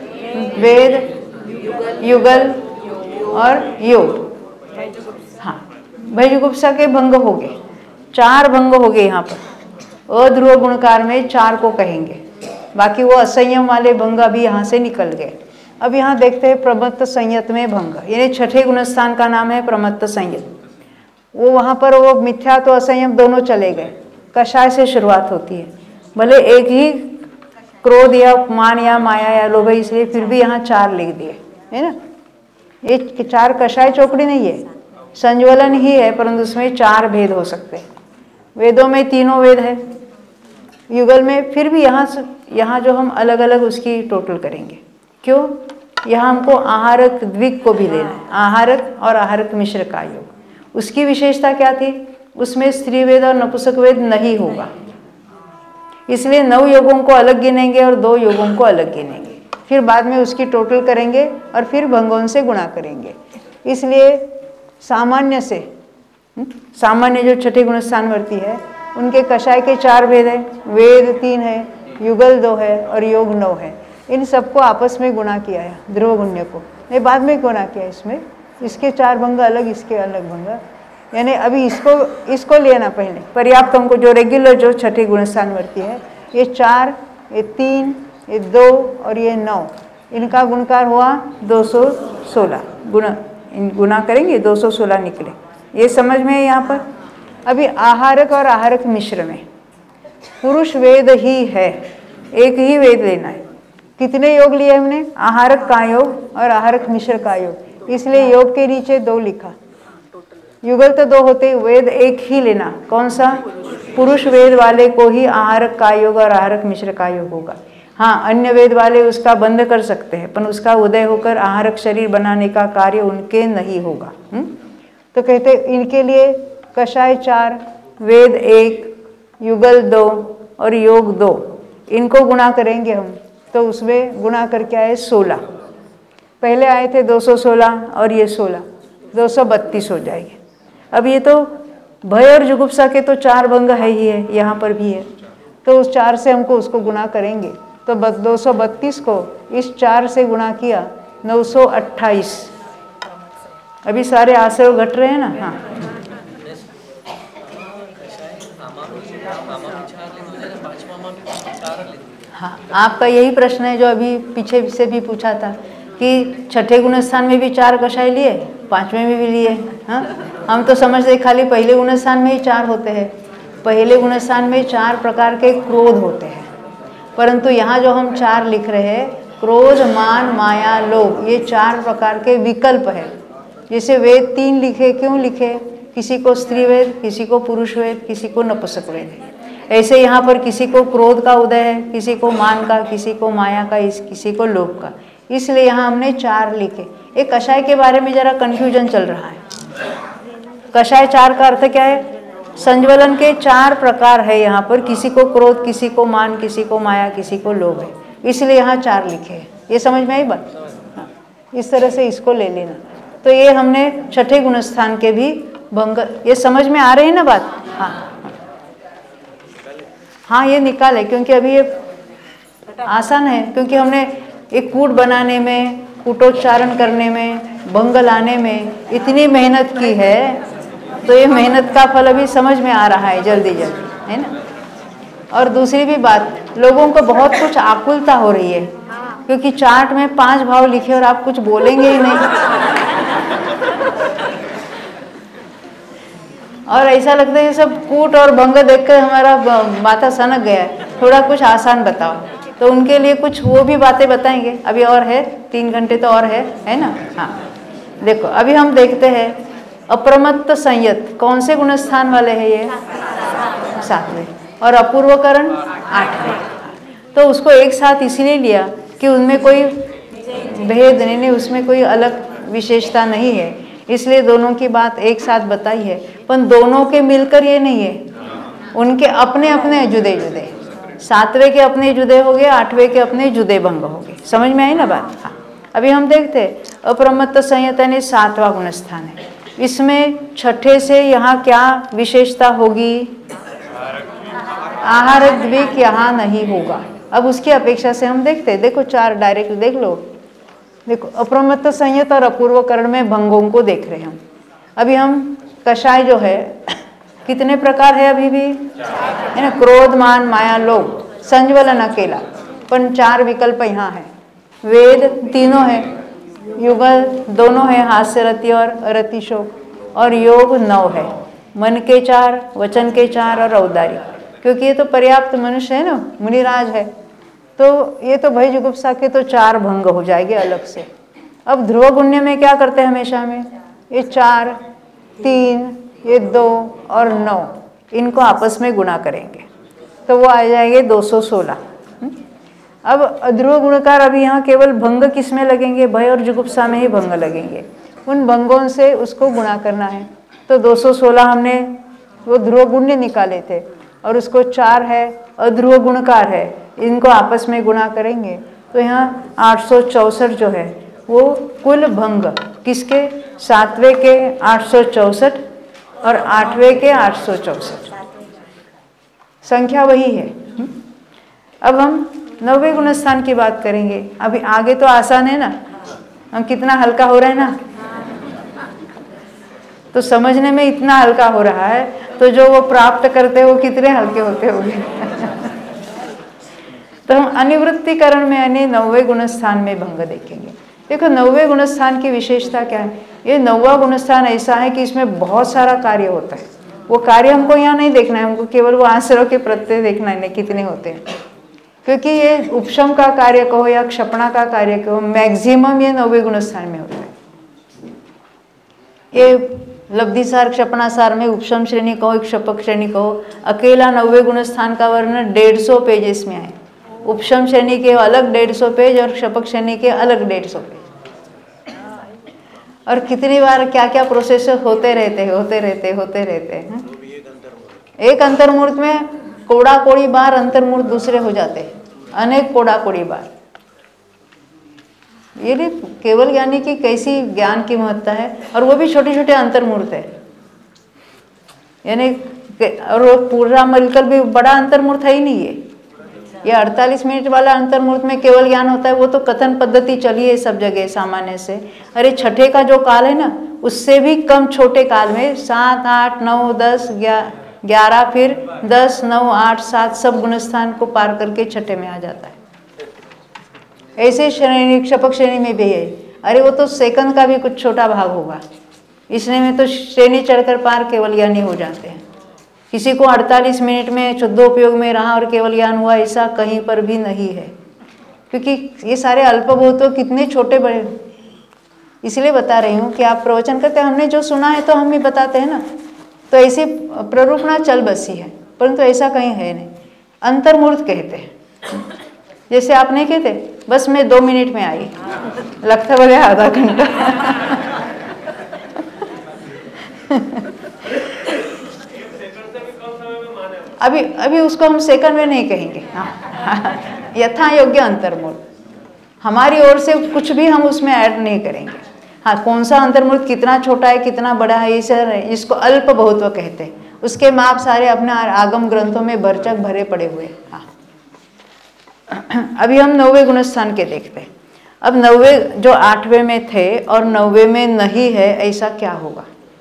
वेद, युगल और योग। हाँ, भयजुगुप्सा के भंग हो गए, चार भंग हो गए यहाँ पर। अध्रुव गुणकार में चार को कहेंगे, बाकी वो असंयम वाले भंग अभी यहाँ से निकल गए। अब यहाँ देखते हैं प्रमत्त संयत में भंग, यानी छठे गुणस्थान का नाम है प्रमत्त संयत। वो वहाँ पर वो मिथ्या तो असंयम दोनों चले गए, कषाय से शुरुआत होती है। भले एक ही क्रोध या मान या माया या लोभ, इसलिए फिर भी यहाँ चार लिख दिए, है ना। ये चार कषाय चौकड़ी नहीं है, संज्वलन ही है, परंतु उसमें चार भेद हो सकते हैं। वेदों में तीनों वेद है, युगल में फिर भी यहाँ से यहाँ जो हम अलग अलग उसकी टोटल करेंगे। क्यों? यहाँ हमको आहारक द्विग को भी लेना है, आहारक और आहारक मिश्र का योग। उसकी विशेषता क्या थी? उसमें स्त्री वेद और नपुंसक वेद नहीं होगा, इसलिए नौ योगों को अलग गिनेंगे और दो योगों को अलग गिनेंगे, फिर बाद में उसकी टोटल करेंगे और फिर भंगों से गुणा करेंगे। इसलिए सामान्य से सामान्य जो छठे गुणस्थानवर्ती है उनके कषाय के चार भेद है, वेद तीन है, युगल दो है और योग नौ है। इन सबको आपस में गुणा किया है, ध्रुव गुण्य को नहीं बाद में गुणा किया। इसमें इसके चार भंग अलग, इसके अलग भंग, यानी अभी इसको इसको लेना पहले पर्याप्त हमको। जो रेगुलर जो छठे गुणस्थानवर्ती है, ये चार, ये तीन, ये दो और ये नौ, इनका गुणकार हुआ दो सौ सोलह। गुणा गुणा करेंगे दो सौ सोलह निकले, ये समझ में है यहाँ पर। अभी आहारक और आहारक मिश्र में पुरुष वेद ही है, एक ही वेद लेना है। कितने योग लिए हमने? आहारक का योग और आहारक मिश्र का योग, इसलिए योग के नीचे दो लिखा। युगल तो दो होते, वेद एक ही लेना। कौन सा? पुरुष वेद वाले को ही आहारक का योग और आहारक मिश्र का योग होगा। हाँ, अन्य वेद वाले उसका बंद कर सकते हैं, पर उसका उदय होकर आहारक शरीर बनाने का कार्य उनके नहीं होगा। हुँ? तो कहते इनके लिए कषाय चार, वेद एक, युगल दो और योग दो, इनको गुणा करेंगे हम, तो उसमें गुणा करके आए सोलह। पहले आए थे दो सौ सोलह और ये सोलह, दो सौ बत्तीस हो जाएंगे। अब ये तो भय और जुगुप्सा के तो चार भंग है ही है, यहाँ पर भी है, तो उस चार से हमको उसको गुणा करेंगे, तो दो सौ बत्तीस को इस चार से गुणा किया, नौ सौ अट्ठाईस। अभी सारे आश्रय घट रहे हैं ना। हाँ हाँ, आपका यही प्रश्न है जो अभी पीछे से भी पूछा था कि छठे गुण स्थान में भी चार कषाय लिए, पांचवें में भी लिए। हाँ, हम तो समझते खाली पहले गुण स्थान में ही चार होते हैं। पहले गुण स्थान में चार प्रकार के क्रोध होते हैं, परंतु यहाँ जो हम चार लिख रहे हैं, क्रोध, मान, माया, लोभ, ये चार प्रकार के विकल्प है। जैसे वेद तीन लिखे, क्यों लिखे? किसी को स्त्री वेद, किसी को पुरुष वेद, किसी को नपुंसक वेद है। ऐसे यहाँ पर किसी को क्रोध का उदय है, किसी को मान का, किसी को माया का, किसी को लोभ का, इसलिए यहाँ हमने चार लिखे। एक कषाय के बारे में जरा कन्फ्यूजन चल रहा है। कषाय चार का अर्थ क्या है? संज्वलन के चार प्रकार है यहाँ पर, किसी को क्रोध, किसी को मान, किसी को माया, किसी को लोभ है, इसलिए यहाँ चार लिखे हैं। ये समझ में आई बात? हाँ, इस तरह से इसको ले लेना। तो ये हमने छठे गुण स्थान के भी भंग, ये समझ में आ रही है ना बात? हाँ हाँ, ये निकाले, क्योंकि अभी ये आसान है, क्योंकि हमने एक कूट बनाने में, कूटोच्चारण करने में, भंग लाने में इतनी मेहनत की है, तो ये मेहनत का फल अभी समझ में आ रहा है जल्दी जल्दी, है ना। और दूसरी भी बात, लोगों को बहुत कुछ आकुलता हो रही है, क्योंकि चार्ट में पांच भाव लिखे और आप कुछ बोलेंगे ही नहीं, और ऐसा लगता है सब कूट और भंग देखकर हमारा माथा सनक गया है, थोड़ा कुछ आसान बताओ। तो उनके लिए कुछ वो भी बातें बताएंगे। अभी और है, तीन घंटे तो और है, है ना। हाँ, देखो अभी हम देखते हैं अप्रमत्त संयत कौन से गुण स्थान वाले हैं? ये सातवें, और अपूर्वकरण आठवें। तो उसको एक साथ इसलिए लिया कि उनमें कोई भेद नहीं, नहीं उसमें कोई अलग विशेषता नहीं है, इसलिए दोनों की बात एक साथ बताई है। पर दोनों के मिलकर ये नहीं है, उनके अपने अपने जुदे जुदे, सातवें के अपने जुदे हो गए, आठवें के अपने जुदे भंग हो गए। समझ में आई ना बात? हाँ, अभी हम देखते हैं अप्रमत्त संयत यानी सातवां गुण स्थान है। इसमें छठे से यहाँ क्या विशेषता होगी? आहार द्विक यहाँ नहीं होगा। अब उसकी अपेक्षा से हम देखते हैं, देखो चार डायरेक्ट देख लो। देखो अप्रमत्त संयत और अपूर्वकरण में भंगों को देख रहे हैं हम। अभी हम कषाय जो है कितने प्रकार है? अभी भी है ना, क्रोध, मान, माया, लोभ, संज्वलन अकेला, पर चार विकल्प यहाँ है। वेद तीनों है, युगल दोनों है, हास्य रति और रति शोक, और योग नौ है, मन के चार, वचन के चार और औदार्य, क्योंकि ये तो पर्याप्त मनुष्य है ना, मुनिराज है, तो ये तो भय जुगुप्सा के तो चार भंग हो जाएंगे अलग से। अब ध्रुव गुण्य में क्या करते हैं हमेशा में? ये चार, तीन, ये दो और नौ, इनको आपस में गुणा करेंगे तो वो आ जाएंगे दो सौ सोलह। अब अध्रुव गुणकार अभी यहाँ केवल भंग किस में लगेंगे? भय और जुगुप्सा में ही भंग लगेंगे, उन भंगों से उसको गुणा करना है। तो दो सौ सोलह हमने वो ध्रुव गुण्य निकाले थे, और उसको चार है अध्रुव गुणकार है, इनको आपस में गुणा करेंगे तो यहाँ आठ सौ चौसठ जो है वो कुल भंग किसके? सातवें के आठ सौ चौसठ और आठवें के आठ सौ चौसठ, संख्या वही है। अब हम नौवें गुण स्थान की बात करेंगे। अभी आगे तो आसान है ना, हम कितना हल्का हो रहा है ना, तो समझने में इतना हल्का हो रहा है, तो जो वो प्राप्त करते हैं वो कितने हल्के होते होंगे। तो हम अनिवृत्तिकरण में यानी नौवे गुण स्थान में भंग देखेंगे। देखो नौवे गुण स्थान की विशेषता क्या है? ये नौवा गुण स्थान ऐसा है कि इसमें बहुत सारा कार्य होता है। वो कार्य हमको यहाँ नहीं देखना है, हमको केवल वो आश्रय के प्रत्यय देखना है कितने होते हैं, क्योंकि ये उपशम का कार्य कहो या क्षपणा का कार्य कहो, मैक्सिमम ये नौवे गुण स्थान में होता है। ये लब्धिसार क्षपणासार में उपशम श्रेणी कहो, क्षपक श्रेणी कहो, अकेला नौवे गुण स्थान का वर्णन डेढ़ सौ पेजेस में है। उपशम श्रेणी के अलग डेढ़ सौ पेज और क्षपक श्रेणी के अलग डेढ़ सौ पेज। और कितनी बार क्या क्या प्रोसेस होते रहते होते रहते होते रहते हैं। एक अंतर्मूर्त में कोड़ा कोड़ी बार अंतर्मूर्त दूसरे हो जाते हैं, अनेक कोड़ा कोड़ी बार। ये भी केवल ज्ञानी की कैसी ज्ञान की महत्ता है, और वो भी छोटे छोटे अंतर्मूर्त है, यानी और वो पूरा मिलकर भी बड़ा अंतर्मूर्त है ही नहीं है। ये अड़तालीस मिनट वाला अंतर्मूर्त में केवल ज्ञान होता है, वो तो कथन पद्धति चली है सब जगह सामान्य से। अरे छठे का जो काल है ना, उससे भी कम छोटे काल में सात आठ नौ दस ग्यारह फिर दस नौ आठ सात सब गुणस्थान को पार करके छठे में आ जाता है। ऐसे श्रेणी क्षपक श्रेणी में भी है। अरे वो तो सेकंड का भी कुछ छोटा भाग होगा, इसने में तो श्रेणी चढ़कर पार केवल ज्ञानी हो जाते हैं। किसी को अड़तालीस मिनट में शुद्ध उपयोग में रहा और केवल ज्ञान हुआ, ऐसा कहीं पर भी नहीं है, क्योंकि ये सारे अल्पभूत तो कितने छोटे बड़े। इसलिए बता रही हूँ कि आप प्रवचन करते हैं, हमने जो सुना है तो हम ही बताते हैं ना, तो ऐसी प्ररूपणा चल बसी है, परंतु ऐसा कहीं है नहीं। अंतर्मूर्त कहते हैं, जैसे आप नहीं कहते बस मैं दो मिनट में आई, लगता बोले आधा घंटा। अभी अभी उसको हम सेकंड में नहीं कहेंगे। हाँ, यथा योग्य अंतर्मूर्त, हमारी ओर से कुछ भी हम उसमें ऐड नहीं करेंगे। हाँ, कौन सा अंतर्मूर्त कितना छोटा है कितना बड़ा है, इसे इसको अल्प बहुत्व कहते हैं। उसके माप सारे अपने आगम ग्रंथों में भरचक भरे पड़े हुए। हाँ, अभी हम नौवे गुणस्थान के देखते हैं। अब नौवे जो आठवें में थे और नौवे में नहीं है, ऐसा क्या होगा?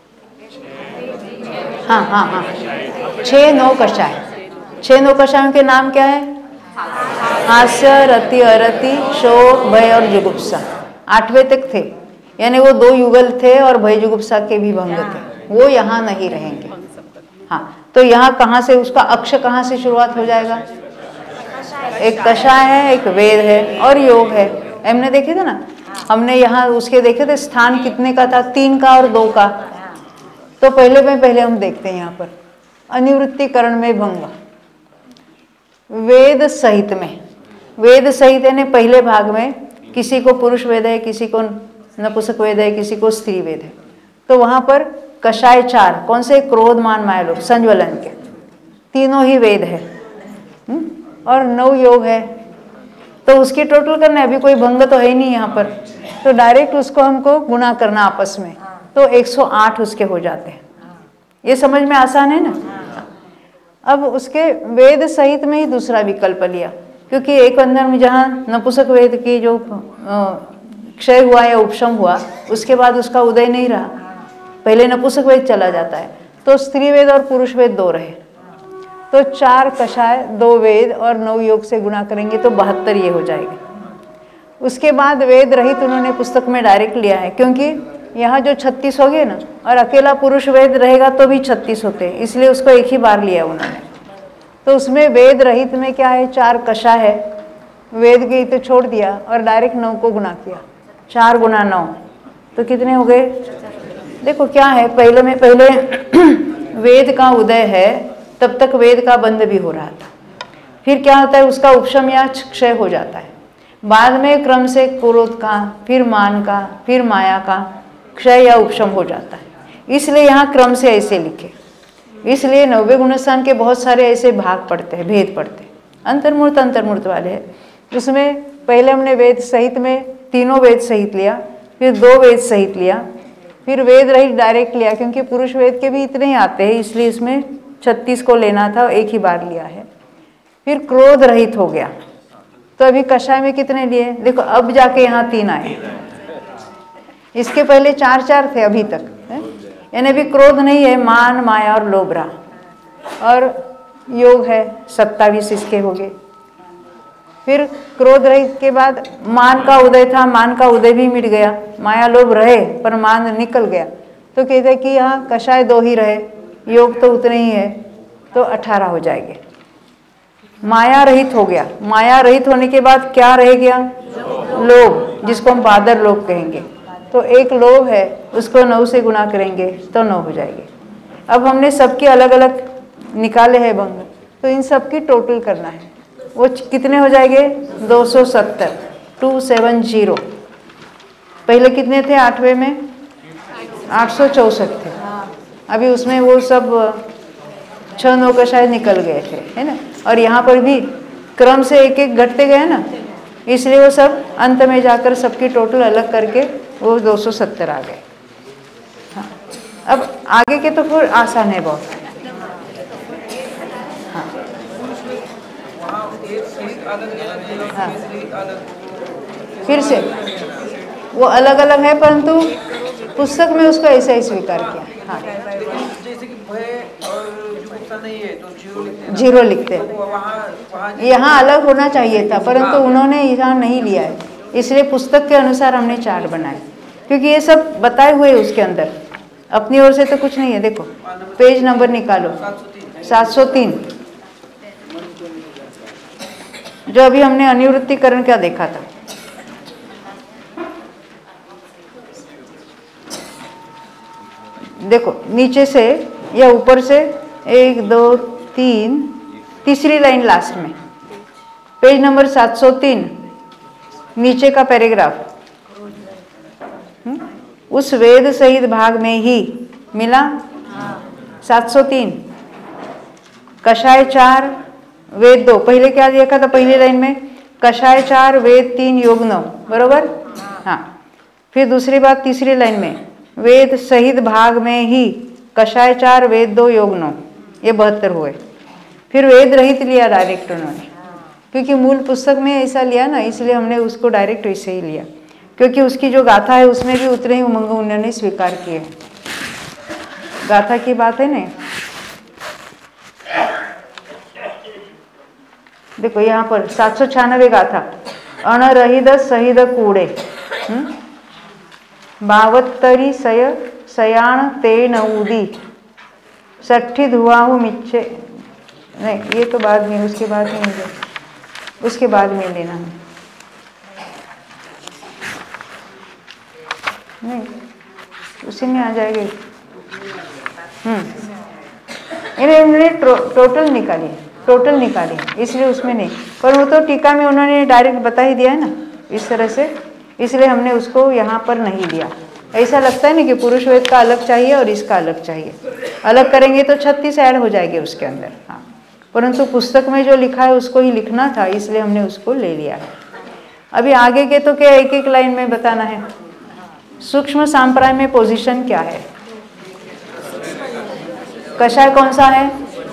हाँ हाँ हाँ, छह नौ कषाय। छह नौ कषायों के नाम क्या है? हास्य, रति, अरति, शोक, भय और जुगुप्सा। आठवें तक थे, यानी वो दो युगल थे और भय जुगुप्सा के भी भंग थे, वो यहाँ नहीं रहेंगे। हाँ, तो यहाँ कहाँ से उसका अक्ष कहाँ से शुरुआत हो जाएगा? एक कषाय है, एक वेद है और योग है। हमने देखे थे ना, हमने यहाँ उसके देखे थे स्थान कितने का था, तीन का और दो का। तो पहले में पहले हम देखते हैं यहाँ पर अनिवृत्तिकरण में भंग, वेद सहित में। वेद सहित यानी पहले भाग में किसी को पुरुष वेद है, किसी को नपुंसक वेद है, किसी को स्त्री वेद है। तो वहाँ पर कषाय चार, कौन से? क्रोध मान माया लोभ संज्वलन के, तीनों ही वेद है। हुँ? और नौ योग है, तो उसकी टोटल करना है। अभी कोई भंग तो है ही नहीं यहाँ पर, तो डायरेक्ट उसको हमको गुणा करना आपस में, तो एक सौ आठ उसके हो जाते हैं। ये समझ में आसान है ना। अब उसके वेद सहित में ही दूसरा विकल्प लिया, क्योंकि एक अंदर में जहाँ नपुंसक वेद की जो क्षय हुआ या उपशम हुआ, उसके बाद उसका उदय नहीं रहा, पहले नपुंसक वेद चला जाता है, तो स्त्री वेद और पुरुष वेद दो रहे। तो चार कषाय, दो वेद और नौ योग से गुणा करेंगे तो बहत्तर ये हो जाएगा। उसके बाद वेद रहित उन्होंने पुस्तक में डायरेक्ट लिया है, क्योंकि यहाँ जो छत्तीस हो गए ना, और अकेला पुरुष वेद रहेगा तो भी छत्तीस होते हैं, इसलिए उसको एक ही बार लिया उन्होंने। तो उसमें वेद रहित में क्या है? चार कषाय है, वेद के तो छोड़ दिया और डायरेक्ट नौ को गुणा किया। चार गुना नौ तो कितने हो गए? देखो क्या है, पहले में पहले वेद का उदय है, तब तक वेद का बंध भी हो रहा था। फिर क्या होता है? उसका उपशम या क्षय हो जाता है। बाद में क्रम से क्रोध का, फिर मान का, फिर माया का क्षय या उपशम हो जाता है। इसलिए यहाँ क्रम से ऐसे लिखे। इसलिए नौवे गुणस्थान के बहुत सारे ऐसे भाग पड़ते हैं, भेद पड़ते हैं। अंतर्मूर्त अंतर्मूर्त वाले हैं, उसमें पहले हमने वेद सहित में तीनों वेद सहित लिया, फिर दो वेद सहित लिया, फिर वेद रहित डायरेक्ट लिया, क्योंकि पुरुष वेद के भी इतने ही आते हैं, इसलिए इसमें छत्तीस को लेना था, एक ही बार लिया है। फिर क्रोध रहित हो गया, तो अभी कषाय में कितने लिए? देखो अब जाके यहाँ तीन आए, इसके पहले चार चार थे अभी तक, यानी अभी क्रोध नहीं है, मान माया और लोभ रहा, और योग है सत्तावीस इसके हो गए। फिर क्रोध रहित के बाद मान का उदय था, मान का उदय भी मिट गया, माया लोभ रहे पर मान निकल गया, तो कहते हैं कि यहाँ कषाय दो ही रहे, योग तो उतने ही है, तो अठारह हो जाएंगे। माया रहित हो गया, माया रहित होने के बाद क्या रह गया? लोभ, जिसको हम बादर लोभ कहेंगे। तो एक लोभ है, उसको नौ से गुणा करेंगे तो नौ हो जाएंगे। अब हमने सबके अलग अलग निकाले हैं भंग, तो इन सब की टोटल करना है, वो कितने हो जाएंगे? दो सौ सत्तर, टू सेवन जीरो। पहले कितने थे आठवें में? आठ सौ चौसठ थे। अभी उसमें वो सब छह नौ का शायद निकल गए थे, है ना। और यहाँ पर भी क्रम से एक एक घटते गए ना, इसलिए वो सब अंत में जाकर सबकी टोटल अलग करके वो दो सौ सत्तर आ गए। हाँ, अब आगे के तो फिर आसान है बहुत। हाँ हाँ, फिर से वो अलग अलग है, परंतु पुस्तक में उसको ऐसा ही स्वीकार किया। हाँ, जैसे कि भय और जुगुप्सा नहीं है तो जीरो लिखते हैं। जीरो लिखते हैं। तो वहाँ वहाँ यहाँ अलग होना चाहिए था, परंतु उन्होंने यहाँ नहीं लिया है, इसलिए पुस्तक के अनुसार हमने चार्ट बनाए, क्योंकि ये सब बताए हुए उसके अंदर, अपनी ओर से तो कुछ नहीं है। देखो पेज नंबर निकालो, सात सौ तीन, जो अभी हमने अनिवृत्तिकरण क्या देखा था। देखो नीचे से या ऊपर से, एक दो तीन, तीसरी लाइन लास्ट में, पेज नंबर सात सौ तीन, नीचे का पैराग्राफ, उस वेद सहित भाग में ही मिला। सात सौ तीन, कषाय चार वेद दो, पहले क्या देखा था पहली लाइन में, कषाय चार वेद तीन योग नौ, बरोबर। हाँ, फिर दूसरी बात तीसरी लाइन में, वेद सहित भाग में ही कषाय चार वेद दो योग नौ, ये बहत्तर हुए। फिर वेद रहित लिया डायरेक्ट उन्होंने, क्योंकि मूल पुस्तक में ऐसा लिया ना, इसलिए हमने उसको डायरेक्ट वैसे ही लिया, क्योंकि उसकी जो गाथा है उसमें भी उतने ही उमंग उन्होंने स्वीकार किए। गाथा की बात है ना, देखो यहाँ पर सात सौ छियानवे गाथा, अणरहित सहित कूड़े, बावत्तरी सय सयाण तेन उदी, सट्ठी धुआहु मिच्छे, नहीं ये तो बाद में, उसके बाद में मिले, उसके बाद में लेना है, नहीं उसी में आ जाएगी। हम्म इन्होंने टोटल निकाली, टोटल निकाली, इसलिए उसमें नहीं, पर वो तो टीका में उन्होंने डायरेक्ट बता ही दिया है ना इस तरह से, इसलिए हमने उसको यहाँ पर नहीं लिया। ऐसा लगता है ना कि पुरुष वेद का अलग चाहिए और इसका अलग चाहिए, अलग करेंगे तो छत्तीस ऐड हो जाएंगे उसके अंदर। हाँ, परंतु पुस्तक में जो लिखा है उसको ही लिखना था, इसलिए हमने उसको ले लिया है। अभी आगे के तो क्या एक एक लाइन में बताना है। सूक्ष्म सांप्राय में पोजीशन क्या है, कषाय कौन सा है,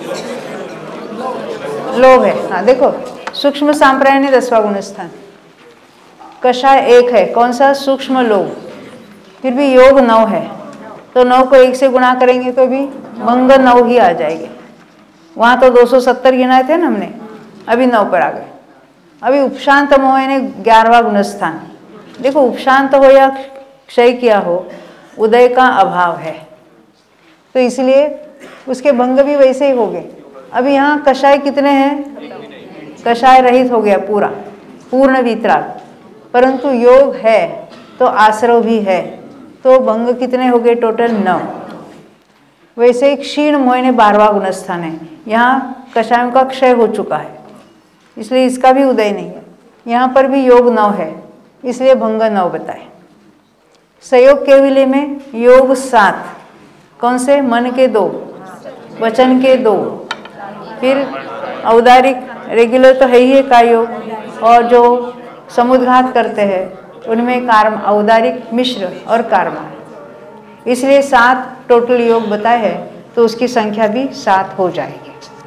लोभ है। हाँ देखो, सूक्ष्म सांप्राय ने दसवां गुण स्थान, कषाय एक है, कौन सा, सूक्ष्म लोभ, फिर भी योग नौ है, तो नौ को एक से गुणा करेंगे तो भी भंग नौ ही आ जाएंगे। वहाँ तो दो सौ सत्तर गिनाए थे ना हमने, अभी नौ पर आ गए। अभी उपशांत मोह ने ग्यारहवां गुण स्थान, देखो उपशांत हो या क्षय किया हो, उदय का अभाव है, तो इसलिए उसके भंग भी वैसे ही हो गए। अभी यहाँ कषाय कितने हैं, कषाय रहित हो गया पूरा, पूर्ण वितराग, परंतु योग है तो आश्रव भी है, तो भंग कितने हो गए, टोटल नौ। वैसे ही क्षीण मोह ने बारहवां गुण स्थान है, यहाँ कषायों का क्षय हो चुका है, इसलिए इसका भी उदय नहीं है। यहाँ पर भी योग नौ है, इसलिए भंग नौ बताए। संयोग के विलय में योग सात, कौन से, मन के दो, वचन के दो, फिर औदारिक रेगुलर तो है ही है का योग, और जो समुद्घात करते हैं उनमें कार्म, औदारिक, मिश्र और कार्मा, इसलिए सात टोटल योग बताए हैं, तो उसकी संख्या भी सात हो जाएगी।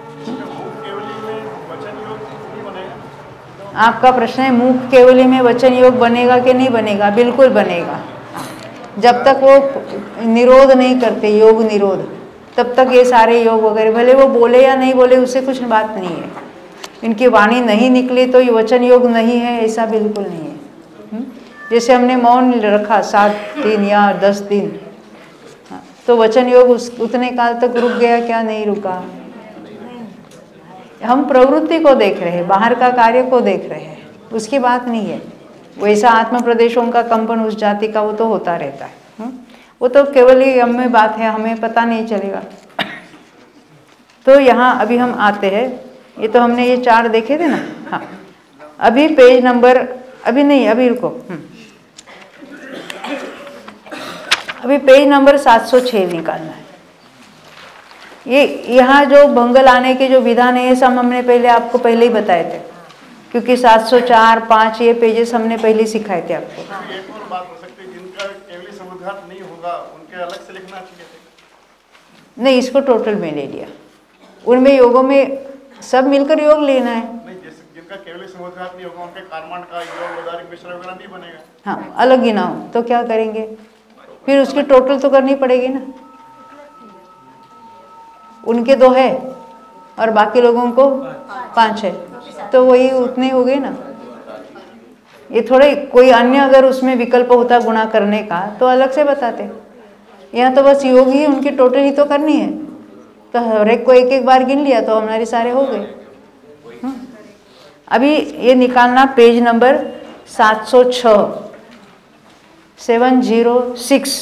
आपका प्रश्न है मूक केवली में वचन योग बनेगा कि नहीं बनेगा, बिल्कुल बनेगा। जब तक वो निरोध नहीं करते, योग निरोध, तब तक ये सारे योग वगैरह, भले वो बोले या नहीं बोले उससे कुछ बात नहीं है, इनकी वाणी नहीं निकली तो ये वचन योग नहीं है, ऐसा बिल्कुल नहीं है। जैसे हमने मौन रखा सात दिन या दस दिन, तो वचन योग उस उतने काल तक रुक गया क्या, नहीं रुका। हम प्रवृत्ति को देख रहे हैं, बाहर का कार्य को देख रहे हैं, उसकी बात नहीं है। वैसा आत्म प्रदेशों का कंपन उस जाति का वो तो होता रहता है, हुँ? वो तो केवल ही हम में बात है, हमें पता नहीं चलेगा। तो यहाँ अभी हम आते हैं, ये तो हमने ये चार देखे थे ना। हाँ, अभी पेज नंबर, अभी नहीं, अभी रुको, अभी पेज नंबर सात सौ छह निकालना है। ये यहाँ जो भंग लाने के जो विधान है ये सब हमने पहले आपको पहले ही बताए थे, क्योंकि सात सौ चार पाँच ये पेजेस हमने पहले सिखाए थे आपको। एक और बात हो सकती है, जिनका केवली समुद्घात नहीं होगा उनके अलग से लिखना चाहिए थे। नहीं, इसको टोटल में ले लिया। उनमें योगों में सब मिलकर योग लेना है। नहीं, जैसे जिनका केवली समुद्घात नहीं होगा उनके कर्मकांड का योग उदारिक मिश्र वगैरह नहीं बनेगा। हाँ, अलग ही ना हो तो क्या करेंगे, फिर उसकी टोटल तो करनी पड़ेगी ना। उनके दो है और बाकी लोगों को पांच है, तो वही उतने हो गए ना। ये थोड़े कोई अन्य अगर उसमें विकल्प होता गुणा करने का तो अलग से बताते। यहाँ तो बस योग ही उनकी टोटल ही तो करनी है, तो हर एक को एक एक बार गिन लिया तो हमारे सारे हो गए। अभी ये निकालना पेज नंबर सात सौ छः, सेवन जीरो सिक्स।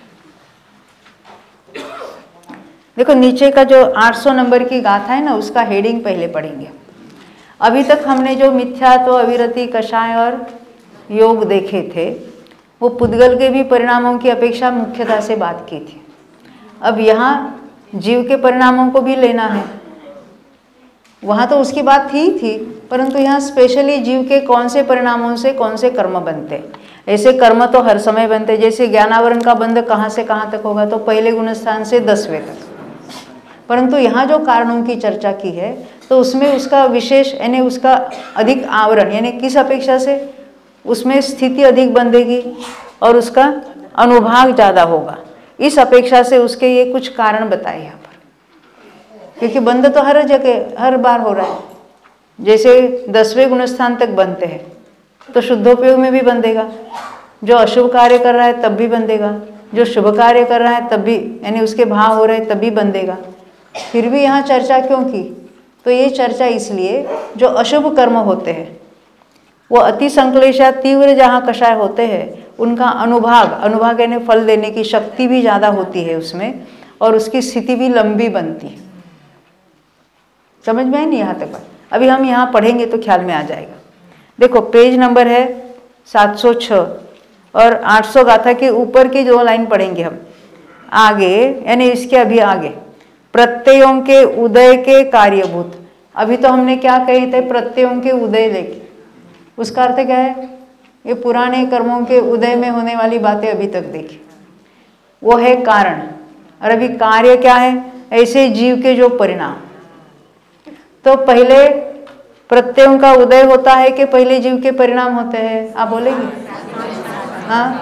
देखो नीचे का जो आठ सौ नंबर की गाथा है ना, उसका हेडिंग पहले पढ़ेंगे। अभी तक हमने जो मिथ्यात्व, अविरति, कषाय और योग देखे थे वो पुद्गल के भी परिणामों की अपेक्षा मुख्यता से बात की थी। अब यहाँ जीव के परिणामों को भी लेना है। वहाँ तो उसकी बात थी थी परंतु यहाँ स्पेशली जीव के कौन से परिणामों से कौन से कर्म बनते। ऐसे कर्म तो हर समय बनते, जैसे ज्ञानावरण का बंध कहाँ से कहाँ तक होगा, तो पहले गुणस्थान से दसवें तक। परंतु यहाँ जो कारणों की चर्चा की है तो उसमें उसका विशेष यानी उसका अधिक आवरण, यानी किस अपेक्षा से उसमें स्थिति अधिक बंधेगी और उसका अनुभाग ज़्यादा होगा, इस अपेक्षा से उसके ये कुछ कारण बताए यहाँ पर। क्योंकि बंध तो हर जगह हर बार हो रहा है, जैसे दसवें गुणस्थान तक बनते हैं तो शुद्धोपयोग में भी बंधेगा, जो अशुभ कार्य कर रहा है तब भी बंधेगा, जो शुभ कार्य कर रहा है तब भी, यानी उसके भाव हो रहे हैं तब भी बंधेगा। फिर भी यहाँ चर्चा क्यों की, तो ये चर्चा इसलिए जो अशुभ कर्म होते हैं वो अति संक्लेशा तीव्र जहाँ कषाय होते हैं उनका अनुभाग, अनुभाग यानी फल देने की शक्ति भी ज़्यादा होती है उसमें, और उसकी स्थिति भी लंबी बनती है। समझ में है नहीं यहाँ तक बात? अभी हम यहाँ पढ़ेंगे तो ख्याल में आ जाएगा। देखो पेज नंबर है सात सौ छः और आठ सौ गाथा के ऊपर की दो लाइन पढ़ेंगे हम आगे, यानी इसके अभी आगे प्रत्ययों के उदय के कार्यभूत। अभी तो हमने क्या कहे थे, प्रत्ययों के उदय लेके, उसका अर्थ क्या है, ये पुराने कर्मों के उदय में होने वाली बातें अभी तक देखी, वो है कारण। और अभी कार्य क्या है, ऐसे जीव के जो परिणाम। तो पहले प्रत्ययों का उदय होता है कि पहले जीव के परिणाम होते हैं, आप बोलेंगे? हाँ,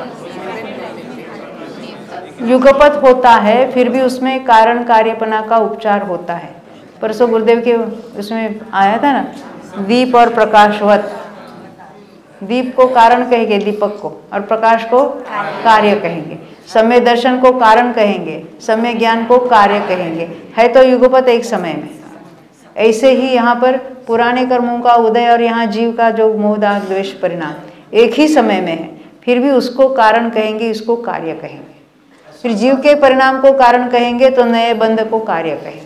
युगपत होता है, फिर भी उसमें कारण कार्यपना का उपचार होता है। परसों गुरुदेव के उसमें आया था ना, दीप और प्रकाशवत। दीप को कारण कहेंगे दीपक को, और प्रकाश को कार्य कहेंगे। समय दर्शन को कारण कहेंगे, समय ज्ञान को कार्य कहेंगे। है तो युगपत एक समय में। ऐसे ही यहाँ पर पुराने कर्मों का उदय और यहाँ जीव का जो मोहदाह द्वेष परिणाम एक ही समय में है, फिर भी उसको कारण कहेंगे, इसको कार्य कहेंगे। फिर जीव के परिणाम को कारण कहेंगे तो नए बंध को कार्य कहेंगे।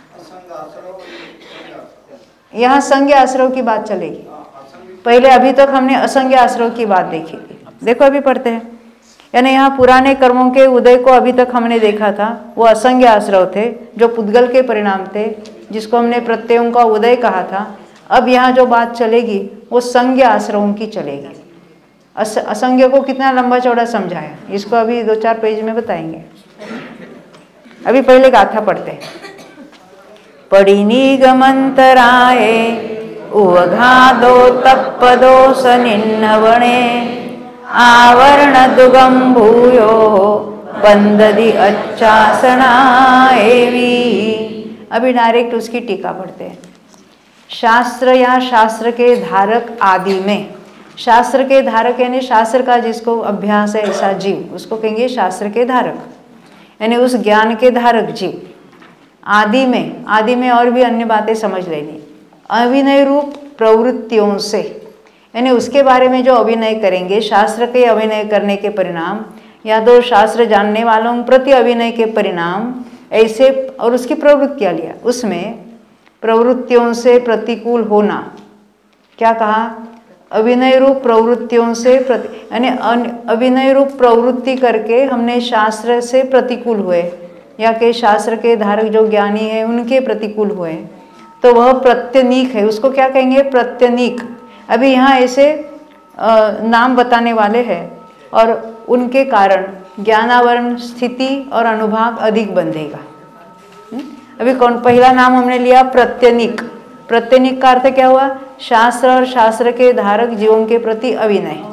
यहाँ संज्ञा आश्रव की बात चलेगी। पहले अभी तक हमने असंज्ञ आश्रव की बात देखी थी। देखो अभी पढ़ते हैं, यानी यहाँ पुराने कर्मों के उदय को अभी तक हमने देखा था, वो असंज्ञ आश्रव थे जो पुद्गल के परिणाम थे, जिसको हमने प्रत्ययों का उदय कहा था। अब यहाँ जो बात चलेगी वो संज्ञ आश्रवों की चलेगी। अस असंज्ञ को कितना लंबा चौड़ा समझाया, इसको अभी दो चार पेज में बताएंगे। अभी पहले गाथा पढ़ते हैं। पढ़ी गमंतराए उवघादो तप्पदो सनिन्नवणे आवरण दुगम भूयो बंददि अच्छासना एवी। अभी डायरेक्ट उसकी टीका पढ़ते हैं। शास्त्र या शास्त्र के धारक आदि में, शास्त्र के धारक यानी शास्त्र का जिसको अभ्यास है ऐसा जीव, उसको कहेंगे शास्त्र के धारक, यानी उस ज्ञान के धारक जीव। आदि में, आदि में और भी अन्य बातें समझ लेनी। अभिनय रूप प्रवृत्तियों से, यानी उसके बारे में जो अभिनय करेंगे, शास्त्र के अभिनय करने के परिणाम या तो शास्त्र जानने वालों प्रति अभिनय के परिणाम ऐसे, और उसकी प्रवृत्तियाँ लिया, उसमें प्रवृत्तियों से प्रतिकूल होना। क्या कहा? अभिनय रूप प्रवृत्तियों से प्रति यानी अभिनय रूप प्रवृत्ति करके हमने शास्त्र से प्रतिकूल हुए या के शास्त्र के धारक जो ज्ञानी है उनके प्रतिकूल हुए, तो वह प्रत्यनीक है। उसको क्या कहेंगे? प्रत्यनीक। अभी यहाँ ऐसे नाम बताने वाले हैं और उनके कारण ज्ञानावरण स्थिति और अनुभाग अधिक बंधेगा। अभी कौन पहला नाम हमने लिया? प्रत्यनीक। प्रत्यनीक का अर्थ क्या हुआ? शास्त्र और शास्त्र के धारक जीवों के प्रति अविनय।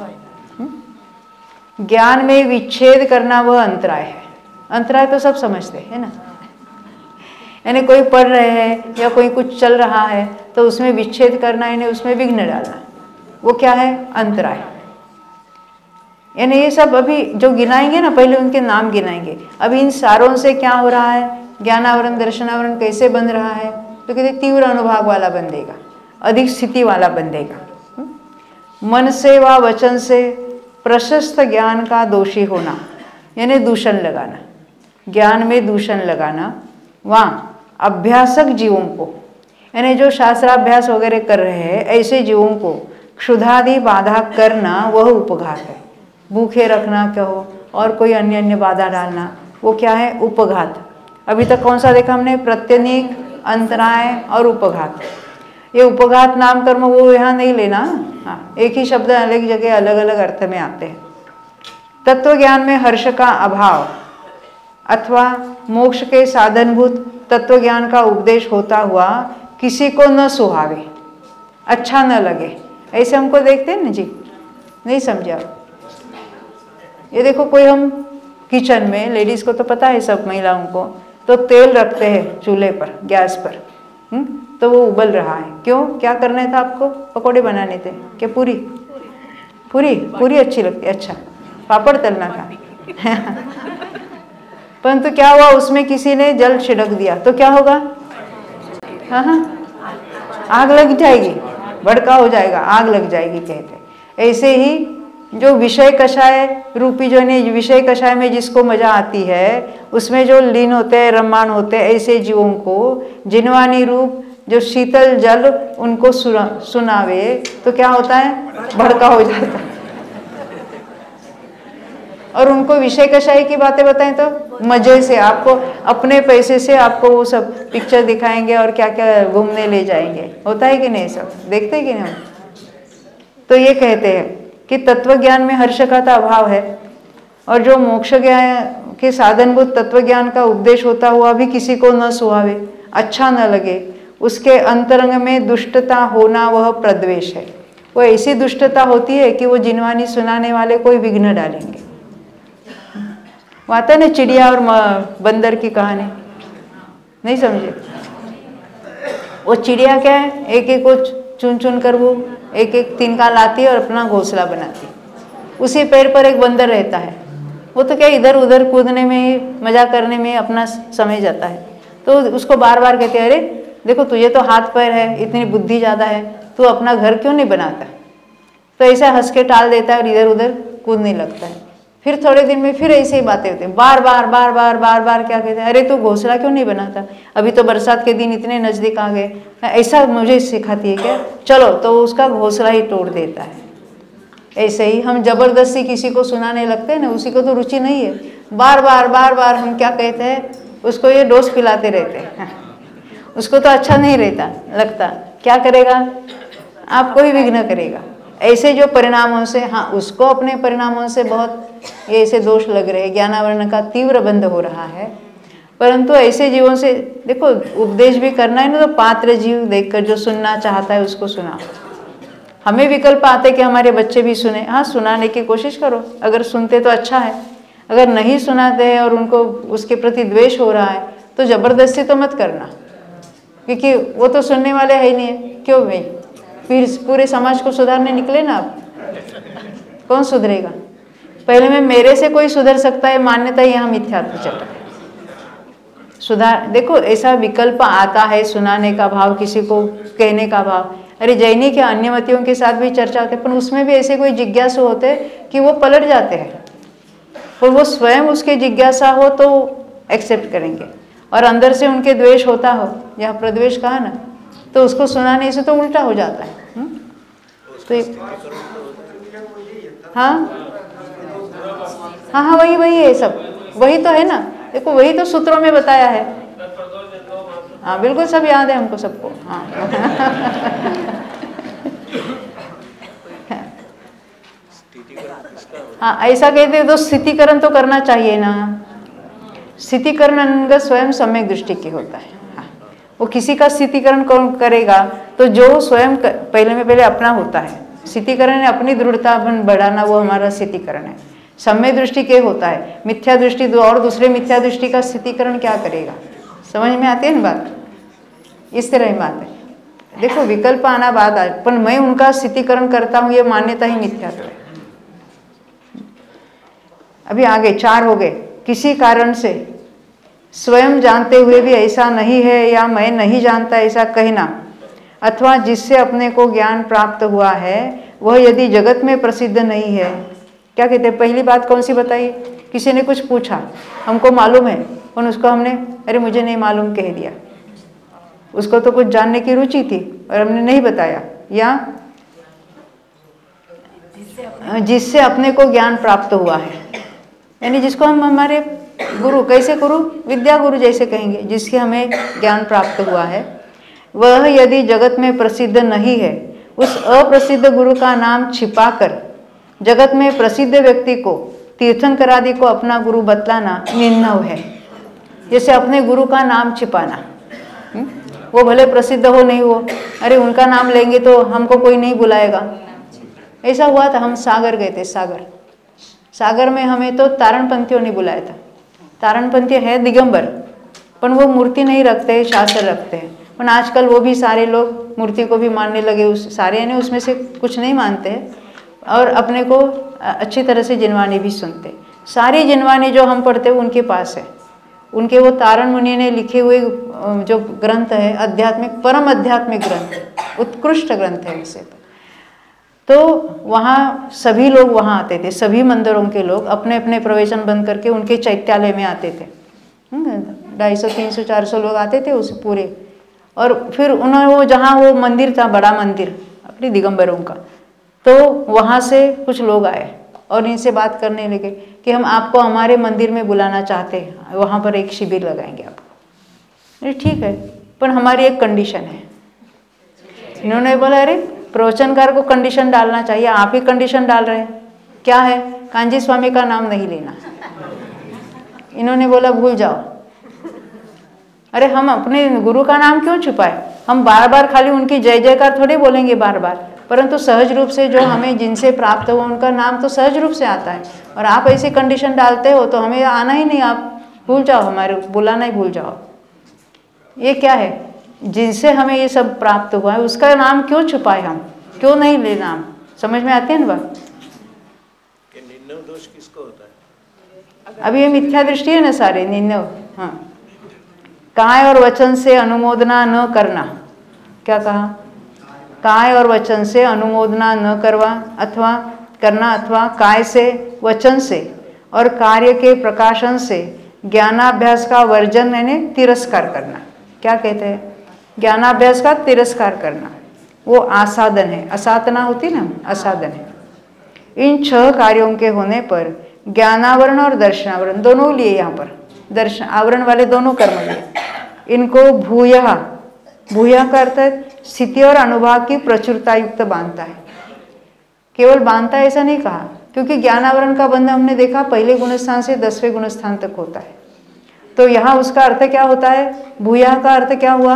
ज्ञान में विच्छेद करना वह अंतराय है। अंतराय तो सब समझते हैं ना, यानी कोई पढ़ रहे हैं या कोई कुछ चल रहा है तो उसमें विच्छेद करना, यानी उसमें विघ्न डालना, वो क्या है? अंतराय। यानी ये सब अभी जो गिनाएंगे ना, पहले उनके नाम गिनाएंगे। अभी इन सारों से क्या हो रहा है? ज्ञानावरण दर्शनावरण कैसे बन रहा है? तो कहते तीव्र अनुभाग वाला बन देगा, अधिक स्थिति वाला बन देगा। मन से व वचन से प्रशस्त ज्ञान का दोषी होना, यानी दूषण लगाना, ज्ञान में दूषण लगाना। वहाँ अभ्यासक जीवों को, यानी जो शास्त्राभ्यास वगैरह कर रहे हैं ऐसे जीवों को क्षुधादि बाधा करना वह उपघात है। भूखे रखना कहो और कोई अन्य अन्य बाधा डालना, वो क्या है? उपघात। अभी तक कौन सा देखा हमने? प्रत्यनीक, अंतराय और उपघात। ये उपघात नाम कर्म वो यहाँ नहीं लेना। हाँ, एक ही शब्द अलग जगह अलग अलग अर्थ में आते हैं। तत्व ज्ञान में हर्ष का अभाव अथवा मोक्ष के साधनभूत तत्व ज्ञान का उपदेश होता हुआ किसी को न सुहावे, अच्छा न लगे, ऐसे हमको देखते हैं ना जी। नहीं समझा? ये देखो, कोई हम किचन में, लेडीज़ को तो पता है सब महिलाओं को, तो तेल रखते हैं चूल्हे पर, गैस पर, हुँ? तो वो उबल रहा है। क्यों? क्या करने था आपको? पकोड़े बनाने थे क्या? पूरी पूरी पूरी अच्छी लगती है। अच्छा, पापड़ तलना था। परंतु क्या हुआ? उसमें किसी ने जल छिड़क दिया तो क्या होगा? हाँ हाँ, आग लग जाएगी, भड़का हो जाएगा, आग लग जाएगी कहते। ऐसे ही जो विषय कषाय रूपी, जो नहीं विषय कषाय में जिसको मजा आती है उसमें जो लीन होते हैं, रमान होते हैं, ऐसे जीवों को जिनवानी रूप जो शीतल जल उनको सुना सुनावे तो क्या होता है? भड़का हो जाता है। और उनको विषय कषाय की बातें बताएं तो मजे से, आपको अपने पैसे से आपको वो सब पिक्चर दिखाएंगे और क्या क्या घूमने ले जाएंगे। होता है कि नहीं? सब देखते हैं कि नहीं? तो ये कहते हैं कि तत्व ज्ञान में हर्ष का तो अभाव है, और जो मोक्ष ज्ञान के साधनभूत तत्व ज्ञान का उपदेश होता हुआ भी किसी को न सुहावे, अच्छा न लगे, उसके अंतरंग में दुष्टता होना वह प्रद्वेष है। वो ऐसी दुष्टता होती है कि वो जिनवानी सुनाने वाले कोई विघ्न डालेंगे। आता है ना चिड़िया और बंदर की कहानी, नहीं समझे? वो चिड़िया क्या है? एक एक को चुन चुन कर वो एक एक तिनका लाती है और अपना घोंसला बनाती है। उसी पेड़ पर एक बंदर रहता है, वो तो क्या इधर उधर कूदने में, मजा करने में अपना समय जाता है। तो उसको बार बार कहते हैं, अरे देखो तुझे तो हाथ पैर है, इतनी बुद्धि ज़्यादा है, तू अपना घर क्यों नहीं बनाता? तो ऐसा हंस के टाल देता है और इधर उधर कूदने लगता है। फिर थोड़े दिन में फिर ऐसे ही बातें होती हैं, बार बार बार बार बार बार क्या कहते हैं, अरे तू घोंसला क्यों नहीं बनाता? अभी तो बरसात के दिन इतने नज़दीक आ गए, ऐसा मुझे सिखाती है क्या? चलो, तो उसका घोंसला ही तोड़ देता है। ऐसे ही हम जबरदस्ती किसी को सुनाने लगते हैं ना, उसी को तो रुचि नहीं है, बार बार बार बार हम क्या कहते हैं, उसको ये डोज पिलाते रहते हैं। उसको तो अच्छा नहीं रहता लगता, क्या करेगा? आपको ही विघ्न करेगा। ऐसे जो परिणामों से, हाँ उसको अपने परिणामों से बहुत ये ऐसे दोष लग रहे हैं, ज्ञानावरण का तीव्र बंध हो रहा है। परंतु ऐसे जीवों से देखो, उपदेश भी करना है ना, तो पात्र जीव देखकर जो सुनना चाहता है उसको सुनाओ। हमें विकल्प आते कि हमारे बच्चे भी सुने, हाँ सुनाने की कोशिश करो, अगर सुनते तो अच्छा है। अगर नहीं सुनाते हैं और उनको उसके प्रति द्वेष हो रहा है तो जबरदस्ती तो मत करना, क्योंकि वो तो सुनने वाले है ही नहीं है। क्यों भाई? फिर पूरे समाज को सुधारने निकले ना आप, कौन सुधरेगा? पहले में मेरे से कोई सुधर सकता है, मान्यता यहाँ मिथ्यात्व चल रहा है। सुधार देखो, ऐसा विकल्प आता है, सुनाने का भाव, किसी को कहने का भाव। अरे जैनी के अन्य मतियों के साथ भी चर्चा होती है, पर उसमें भी ऐसे कोई जिज्ञासु होते कि वो पलट जाते हैं, और वो स्वयं उसके जिज्ञासा हो तो एक्सेप्ट करेंगे, और अंदर से उनके द्वेष होता हो, यहाँ प्रद्वेष कहा ना, तो उसको सुनाने से तो उल्टा हो जाता है। हुँ? तो एक हाँ हाँ हाँ वही वही है सब, वही तो है ना, देखो वही तो सूत्रों में बताया है। हाँ बिल्कुल सब याद है हमको सबको। हाँ हाँ ऐसा कहते हैं तो स्थितिकरण तो करना चाहिए ना। स्थितिकरण अंग स्वयं सम्यक दृष्टि की होता है। हाँ वो किसी का स्थितिकरण कौन करेगा, तो जो स्वयं कर, पहले में पहले अपना होता है। स्थितिकरण है अपनी दृढ़ता बढ़ाना, वो हमारा स्थितिकरण है। सम्यक दृष्टि के होता है, मिथ्या दृष्टि दो और दूसरे मिथ्या दृष्टि का स्थितिकरण क्या करेगा। समझ में आती है ना बात, इस तरह की बात है। देखो विकल्प आना बात आ, पर मैं उनका स्थितिकरण करता हूँ ये मान्यता ही मिथ्या तो है। अभी आगे चार हो गए। किसी कारण से स्वयं जानते हुए भी ऐसा नहीं है या मैं नहीं जानता ऐसा कहना, अथवा जिससे अपने को ज्ञान प्राप्त हुआ है वह यदि जगत में प्रसिद्ध नहीं है। क्या कहते हैं, पहली बात कौन सी बताई, किसी ने कुछ पूछा हमको मालूम है, और उसको हमने अरे मुझे नहीं मालूम कह दिया। उसको तो कुछ जानने की रुचि थी और हमने नहीं बताया। या जिससे अपने को ज्ञान प्राप्त हुआ है, यानी जिसको हम हमारे गुरु, कैसे गुरु, विद्या गुरु जैसे कहेंगे, जिससे हमें ज्ञान प्राप्त हुआ है, वह यदि जगत में प्रसिद्ध नहीं है, उस अप्रसिद्ध गुरु का नाम छिपाकर जगत में प्रसिद्ध व्यक्ति को, तीर्थंकर आदि को अपना गुरु बतलाना निन्नव है। जैसे अपने गुरु का नाम छिपाना, हुँ? वो भले प्रसिद्ध हो नहीं हो, अरे उनका नाम लेंगे तो हमको कोई नहीं बुलाएगा। ऐसा हुआ था, हम सागर गए थे। सागर सागर में हमें तो तारणपंथियों ने बुलाया था। तारणपंथी है दिगंबर, पर वो मूर्ति नहीं रखते, शास्त्र रखते हैं। पर आजकल वो भी सारे लोग मूर्ति को भी मानने लगे, उस सारे ने उसमें से कुछ नहीं मानते हैं और अपने को अच्छी तरह से जिनवानी भी सुनते। सारी जिनवानी जो हम पढ़ते हैं उनके पास है। उनके वो तारण मुनि ने लिखे हुए जो ग्रंथ है, आध्यात्मिक परम आध्यात्मिक ग्रंथ, उत्कृष्ट ग्रंथ है उसे। तो वहाँ सभी लोग वहाँ आते थे, सभी मंदिरों के लोग अपने अपने प्रवचन बंद करके उनके चैत्यालय में आते थे। ढाई सौ तीन सौ चार सौ लोग आते थे उस पूरे। और फिर उन्होंने वो जहाँ वो मंदिर था, बड़ा मंदिर अपने दिगंबरों का, तो वहाँ से कुछ लोग आए और इनसे बात करने लगे कि हम आपको हमारे मंदिर में बुलाना चाहते हैं, वहाँ पर एक शिविर लगाएंगे आपको। अरे ठीक है, पर हमारी एक कंडीशन है। इन्होंने बोला अरे प्रवचनकार को कंडीशन डालना चाहिए, आप ही कंडीशन डाल रहे हैं। क्या है, कांजी स्वामी का नाम नहीं लेना। इन्होंने बोला भूल जाओ। अरे हम अपने गुरु का नाम क्यों छुपाए, हम बार बार खाली उनकी जय जयकार थोड़ी बोलेंगे बार बार, परंतु सहज रूप से जो हमें जिनसे प्राप्त हुआ उनका नाम तो सहज रूप से आता है। और आप ऐसी कंडीशन डालते हो तो हमें आना ही नहीं, आप भूल जाओ, हमारे बुलाना ही भूल जाओ। ये क्या है, जिनसे हमें ये सब प्राप्त हुआ है उसका नाम क्यों छुपाए, हम क्यों नहीं ले नाम। समझ में आती है ना बात। निन्नव दोष किसको होता है? अभी ये मिथ्या दृष्टि है ना सारे निन्नव। हाँ, काय और वचन से अनुमोदना न करना। क्या कहा, काय और वचन से अनुमोदना न करवा अथवा करना, अथवा काय से, वचन से और कार्य के प्रकाशन से ज्ञानाभ्यास का वर्जन यानी तिरस्कार करना। क्या कहते हैं, ज्ञानाभ्यास का तिरस्कार करना, वो आसाधन है। असाधना होती ना, असाधन है। इन छह कार्यों के होने पर ज्ञानावरण और दर्शनावरण दोनों लिए, यहाँ पर दर्शन आवरण वाले दोनों कर्म लिए, इनको भूयः, भूयः का अर्थ है स्थिति और अनुभाग की प्रचुरता युक्त बांधता है। केवल बांधता है ऐसा नहीं कहा, क्योंकि ज्ञानावरण का बंध हमने देखा पहले गुणस्थान से दसवें गुणस्थान तक होता है। तो यहाँ उसका अर्थ क्या होता है, भूयः का अर्थ क्या हुआ,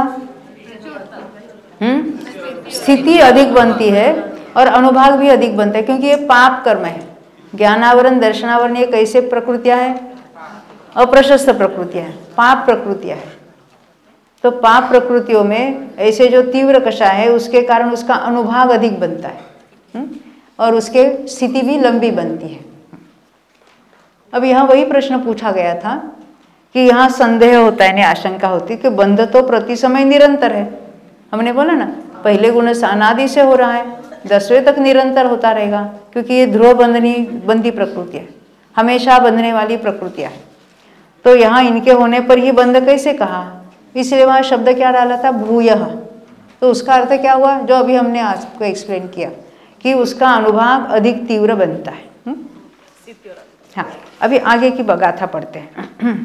हम्म स्थिति अधिक बनती है और अनुभाग भी अधिक बनता है, क्योंकि ये पाप कर्म है। ज्ञानावरण दर्शनावरण ये कैसे प्रकृतियां है, अप्रशस्त प्रकृतियां है, पाप प्रकृतियां है। तो पाप प्रकृतियों में ऐसे जो तीव्र कषाय है उसके कारण उसका अनुभाग अधिक बनता है, हुँ? और उसके स्थिति भी लंबी बनती है। अब यहाँ वही प्रश्न पूछा गया था कि यहाँ संदेह होता है, आशंका होती है कि बंध तो प्रति समय निरंतर है। हमने बोला ना पहले गुण अनादि से हो रहा है, दसवें तक निरंतर होता रहेगा, क्योंकि ये ध्रुव बंधनी बंदी प्रकृति है, हमेशा बंधने वाली प्रकृतियाँ है। तो यहाँ इनके होने पर ही बंध कैसे कहा, इसलिए वहाँ शब्द क्या डाला था, भूयः। तो उसका अर्थ क्या हुआ, जो अभी हमने आपको एक्सप्लेन किया कि उसका अनुभाग अधिक तीव्र बनता है। हुँ? हाँ, अभी आगे की गाथा पढ़ते हैं।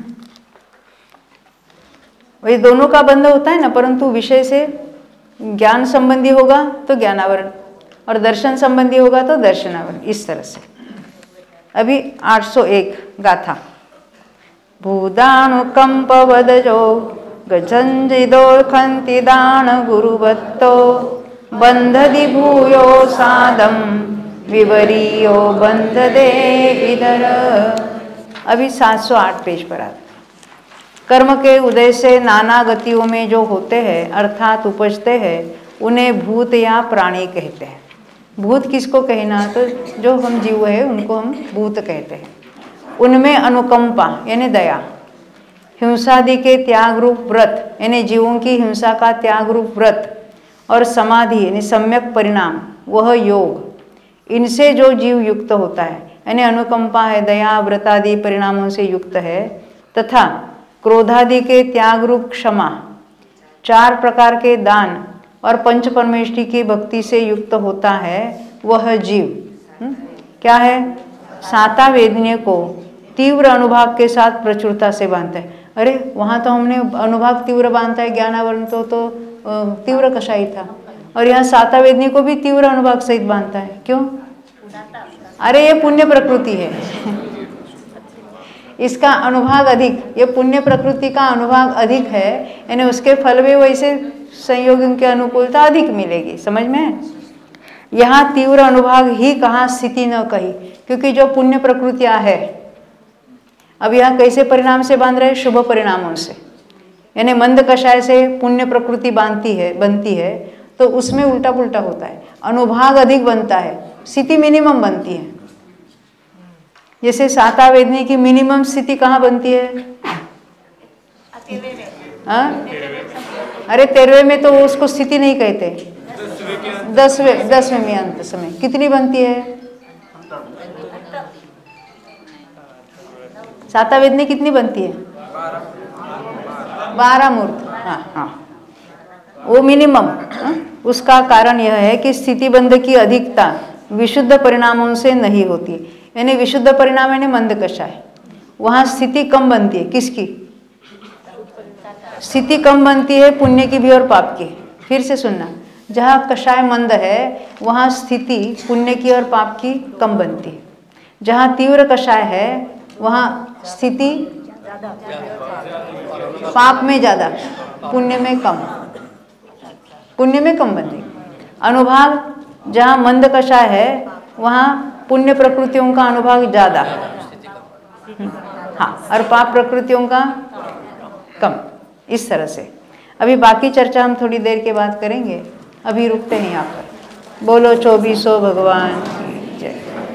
वही दोनों का बंध होता है ना, परंतु विषय से ज्ञान संबंधी होगा तो ज्ञानावरण और दर्शन संबंधी होगा तो दर्शनावरण, इस तरह से। अभी आठ सौ एक गाथा। भूदानुकंप वदजो गजंजिदोर्खन्ति दान गुरुवत्तो बंधदि भूयो सादम विवरीयो बंध दे इधर। अभी सात सौ आठ पेज पर आते। कर्म के उदय से नाना गतियों में जो होते हैं अर्थात उपजते हैं उन्हें भूत या प्राणी कहते हैं। भूत किसको कहना, तो जो हम जीव है उनको हम भूत कहते हैं। उनमें अनुकंपा यानी दया, हिंसादि के त्याग रूप व्रत यानी जीवों की हिंसा का त्याग रूप व्रत, और समाधि यानी सम्यक परिणाम वह योग, इनसे जो जीव युक्त होता है यानी अनुकंपा है, दया, व्रतादि परिणामों से युक्त है, तथा क्रोधादि के त्याग रूप क्षमा, चार प्रकार के दान और पंच परमेष्टि की भक्ति से युक्त होता है, वह जीव हुँ? क्या है, साता वेदनीय को तीव्र अनुभाग के साथ प्रचुरता से बांधता है। अरे वहाँ तो हमने अनुभाग तीव्र बांधता है, ज्ञानावरण तो तो तीव्र कषाई था, और यहाँ साता वेदनीय को भी तीव्र अनुभाग सहित बांधता है। क्यों? अरे ये पुण्य प्रकृति है, इसका अनुभाग अधिक, ये पुण्य प्रकृति का अनुभाग अधिक है, यानी उसके फल में वैसे संयोगों की अनुकूलता अधिक मिलेगी। समझ में? यहाँ तीव्र अनुभाग ही कहा, स्थिति न कही, क्योंकि जो पुण्य प्रकृतियाँ है, अब यहाँ कैसे परिणाम से बांध रहे, शुभ परिणामों से, यानी मंद कषाय से पुण्य प्रकृति बांधती है बनती है, तो उसमें उल्टा पुल्टा होता है, अनुभाग अधिक बनता है, स्थिति मिनिमम बनती है। जैसे साता वेदनी की मिनिमम स्थिति कहाँ बनती है? हाँ? अरे तेरहवें में तो उसको स्थिति नहीं कहते, दसवें दसवें में अंत समय कितनी बनती है? साता वेदनी कितनी बनती है? बारह मूर्त। हाँ हाँ, वो मिनिमम। हाँ? उसका कारण यह है कि स्थिति बंध की अधिकता विशुद्ध परिणामों से नहीं होती, यानी विशुद्ध परिणाम यानी मंद कषाय, वहाँ स्थिति कम बनती है। किसकी स्थिति कम बनती है? पुण्य की भी और पाप की। फिर से सुनना, जहाँ कषाय मंद है वहाँ स्थिति पुण्य की और पाप की कम बनती है। जहाँ तीव्र कषाय है वहाँ स्थिति पाप में ज़्यादा, पुण्य में कम, पुण्य में कम बनती। अनुभाग जहाँ मंद कषाय है वहाँ पुण्य प्रकृतियों का अनुभाग ज़्यादा, हाँ, और पाप प्रकृतियों का कम, इस तरह से। अभी बाकी चर्चा हम थोड़ी देर के बाद करेंगे, अभी रुकते हैं यहाँ पर। बोलो चौबीसों भगवान की जय।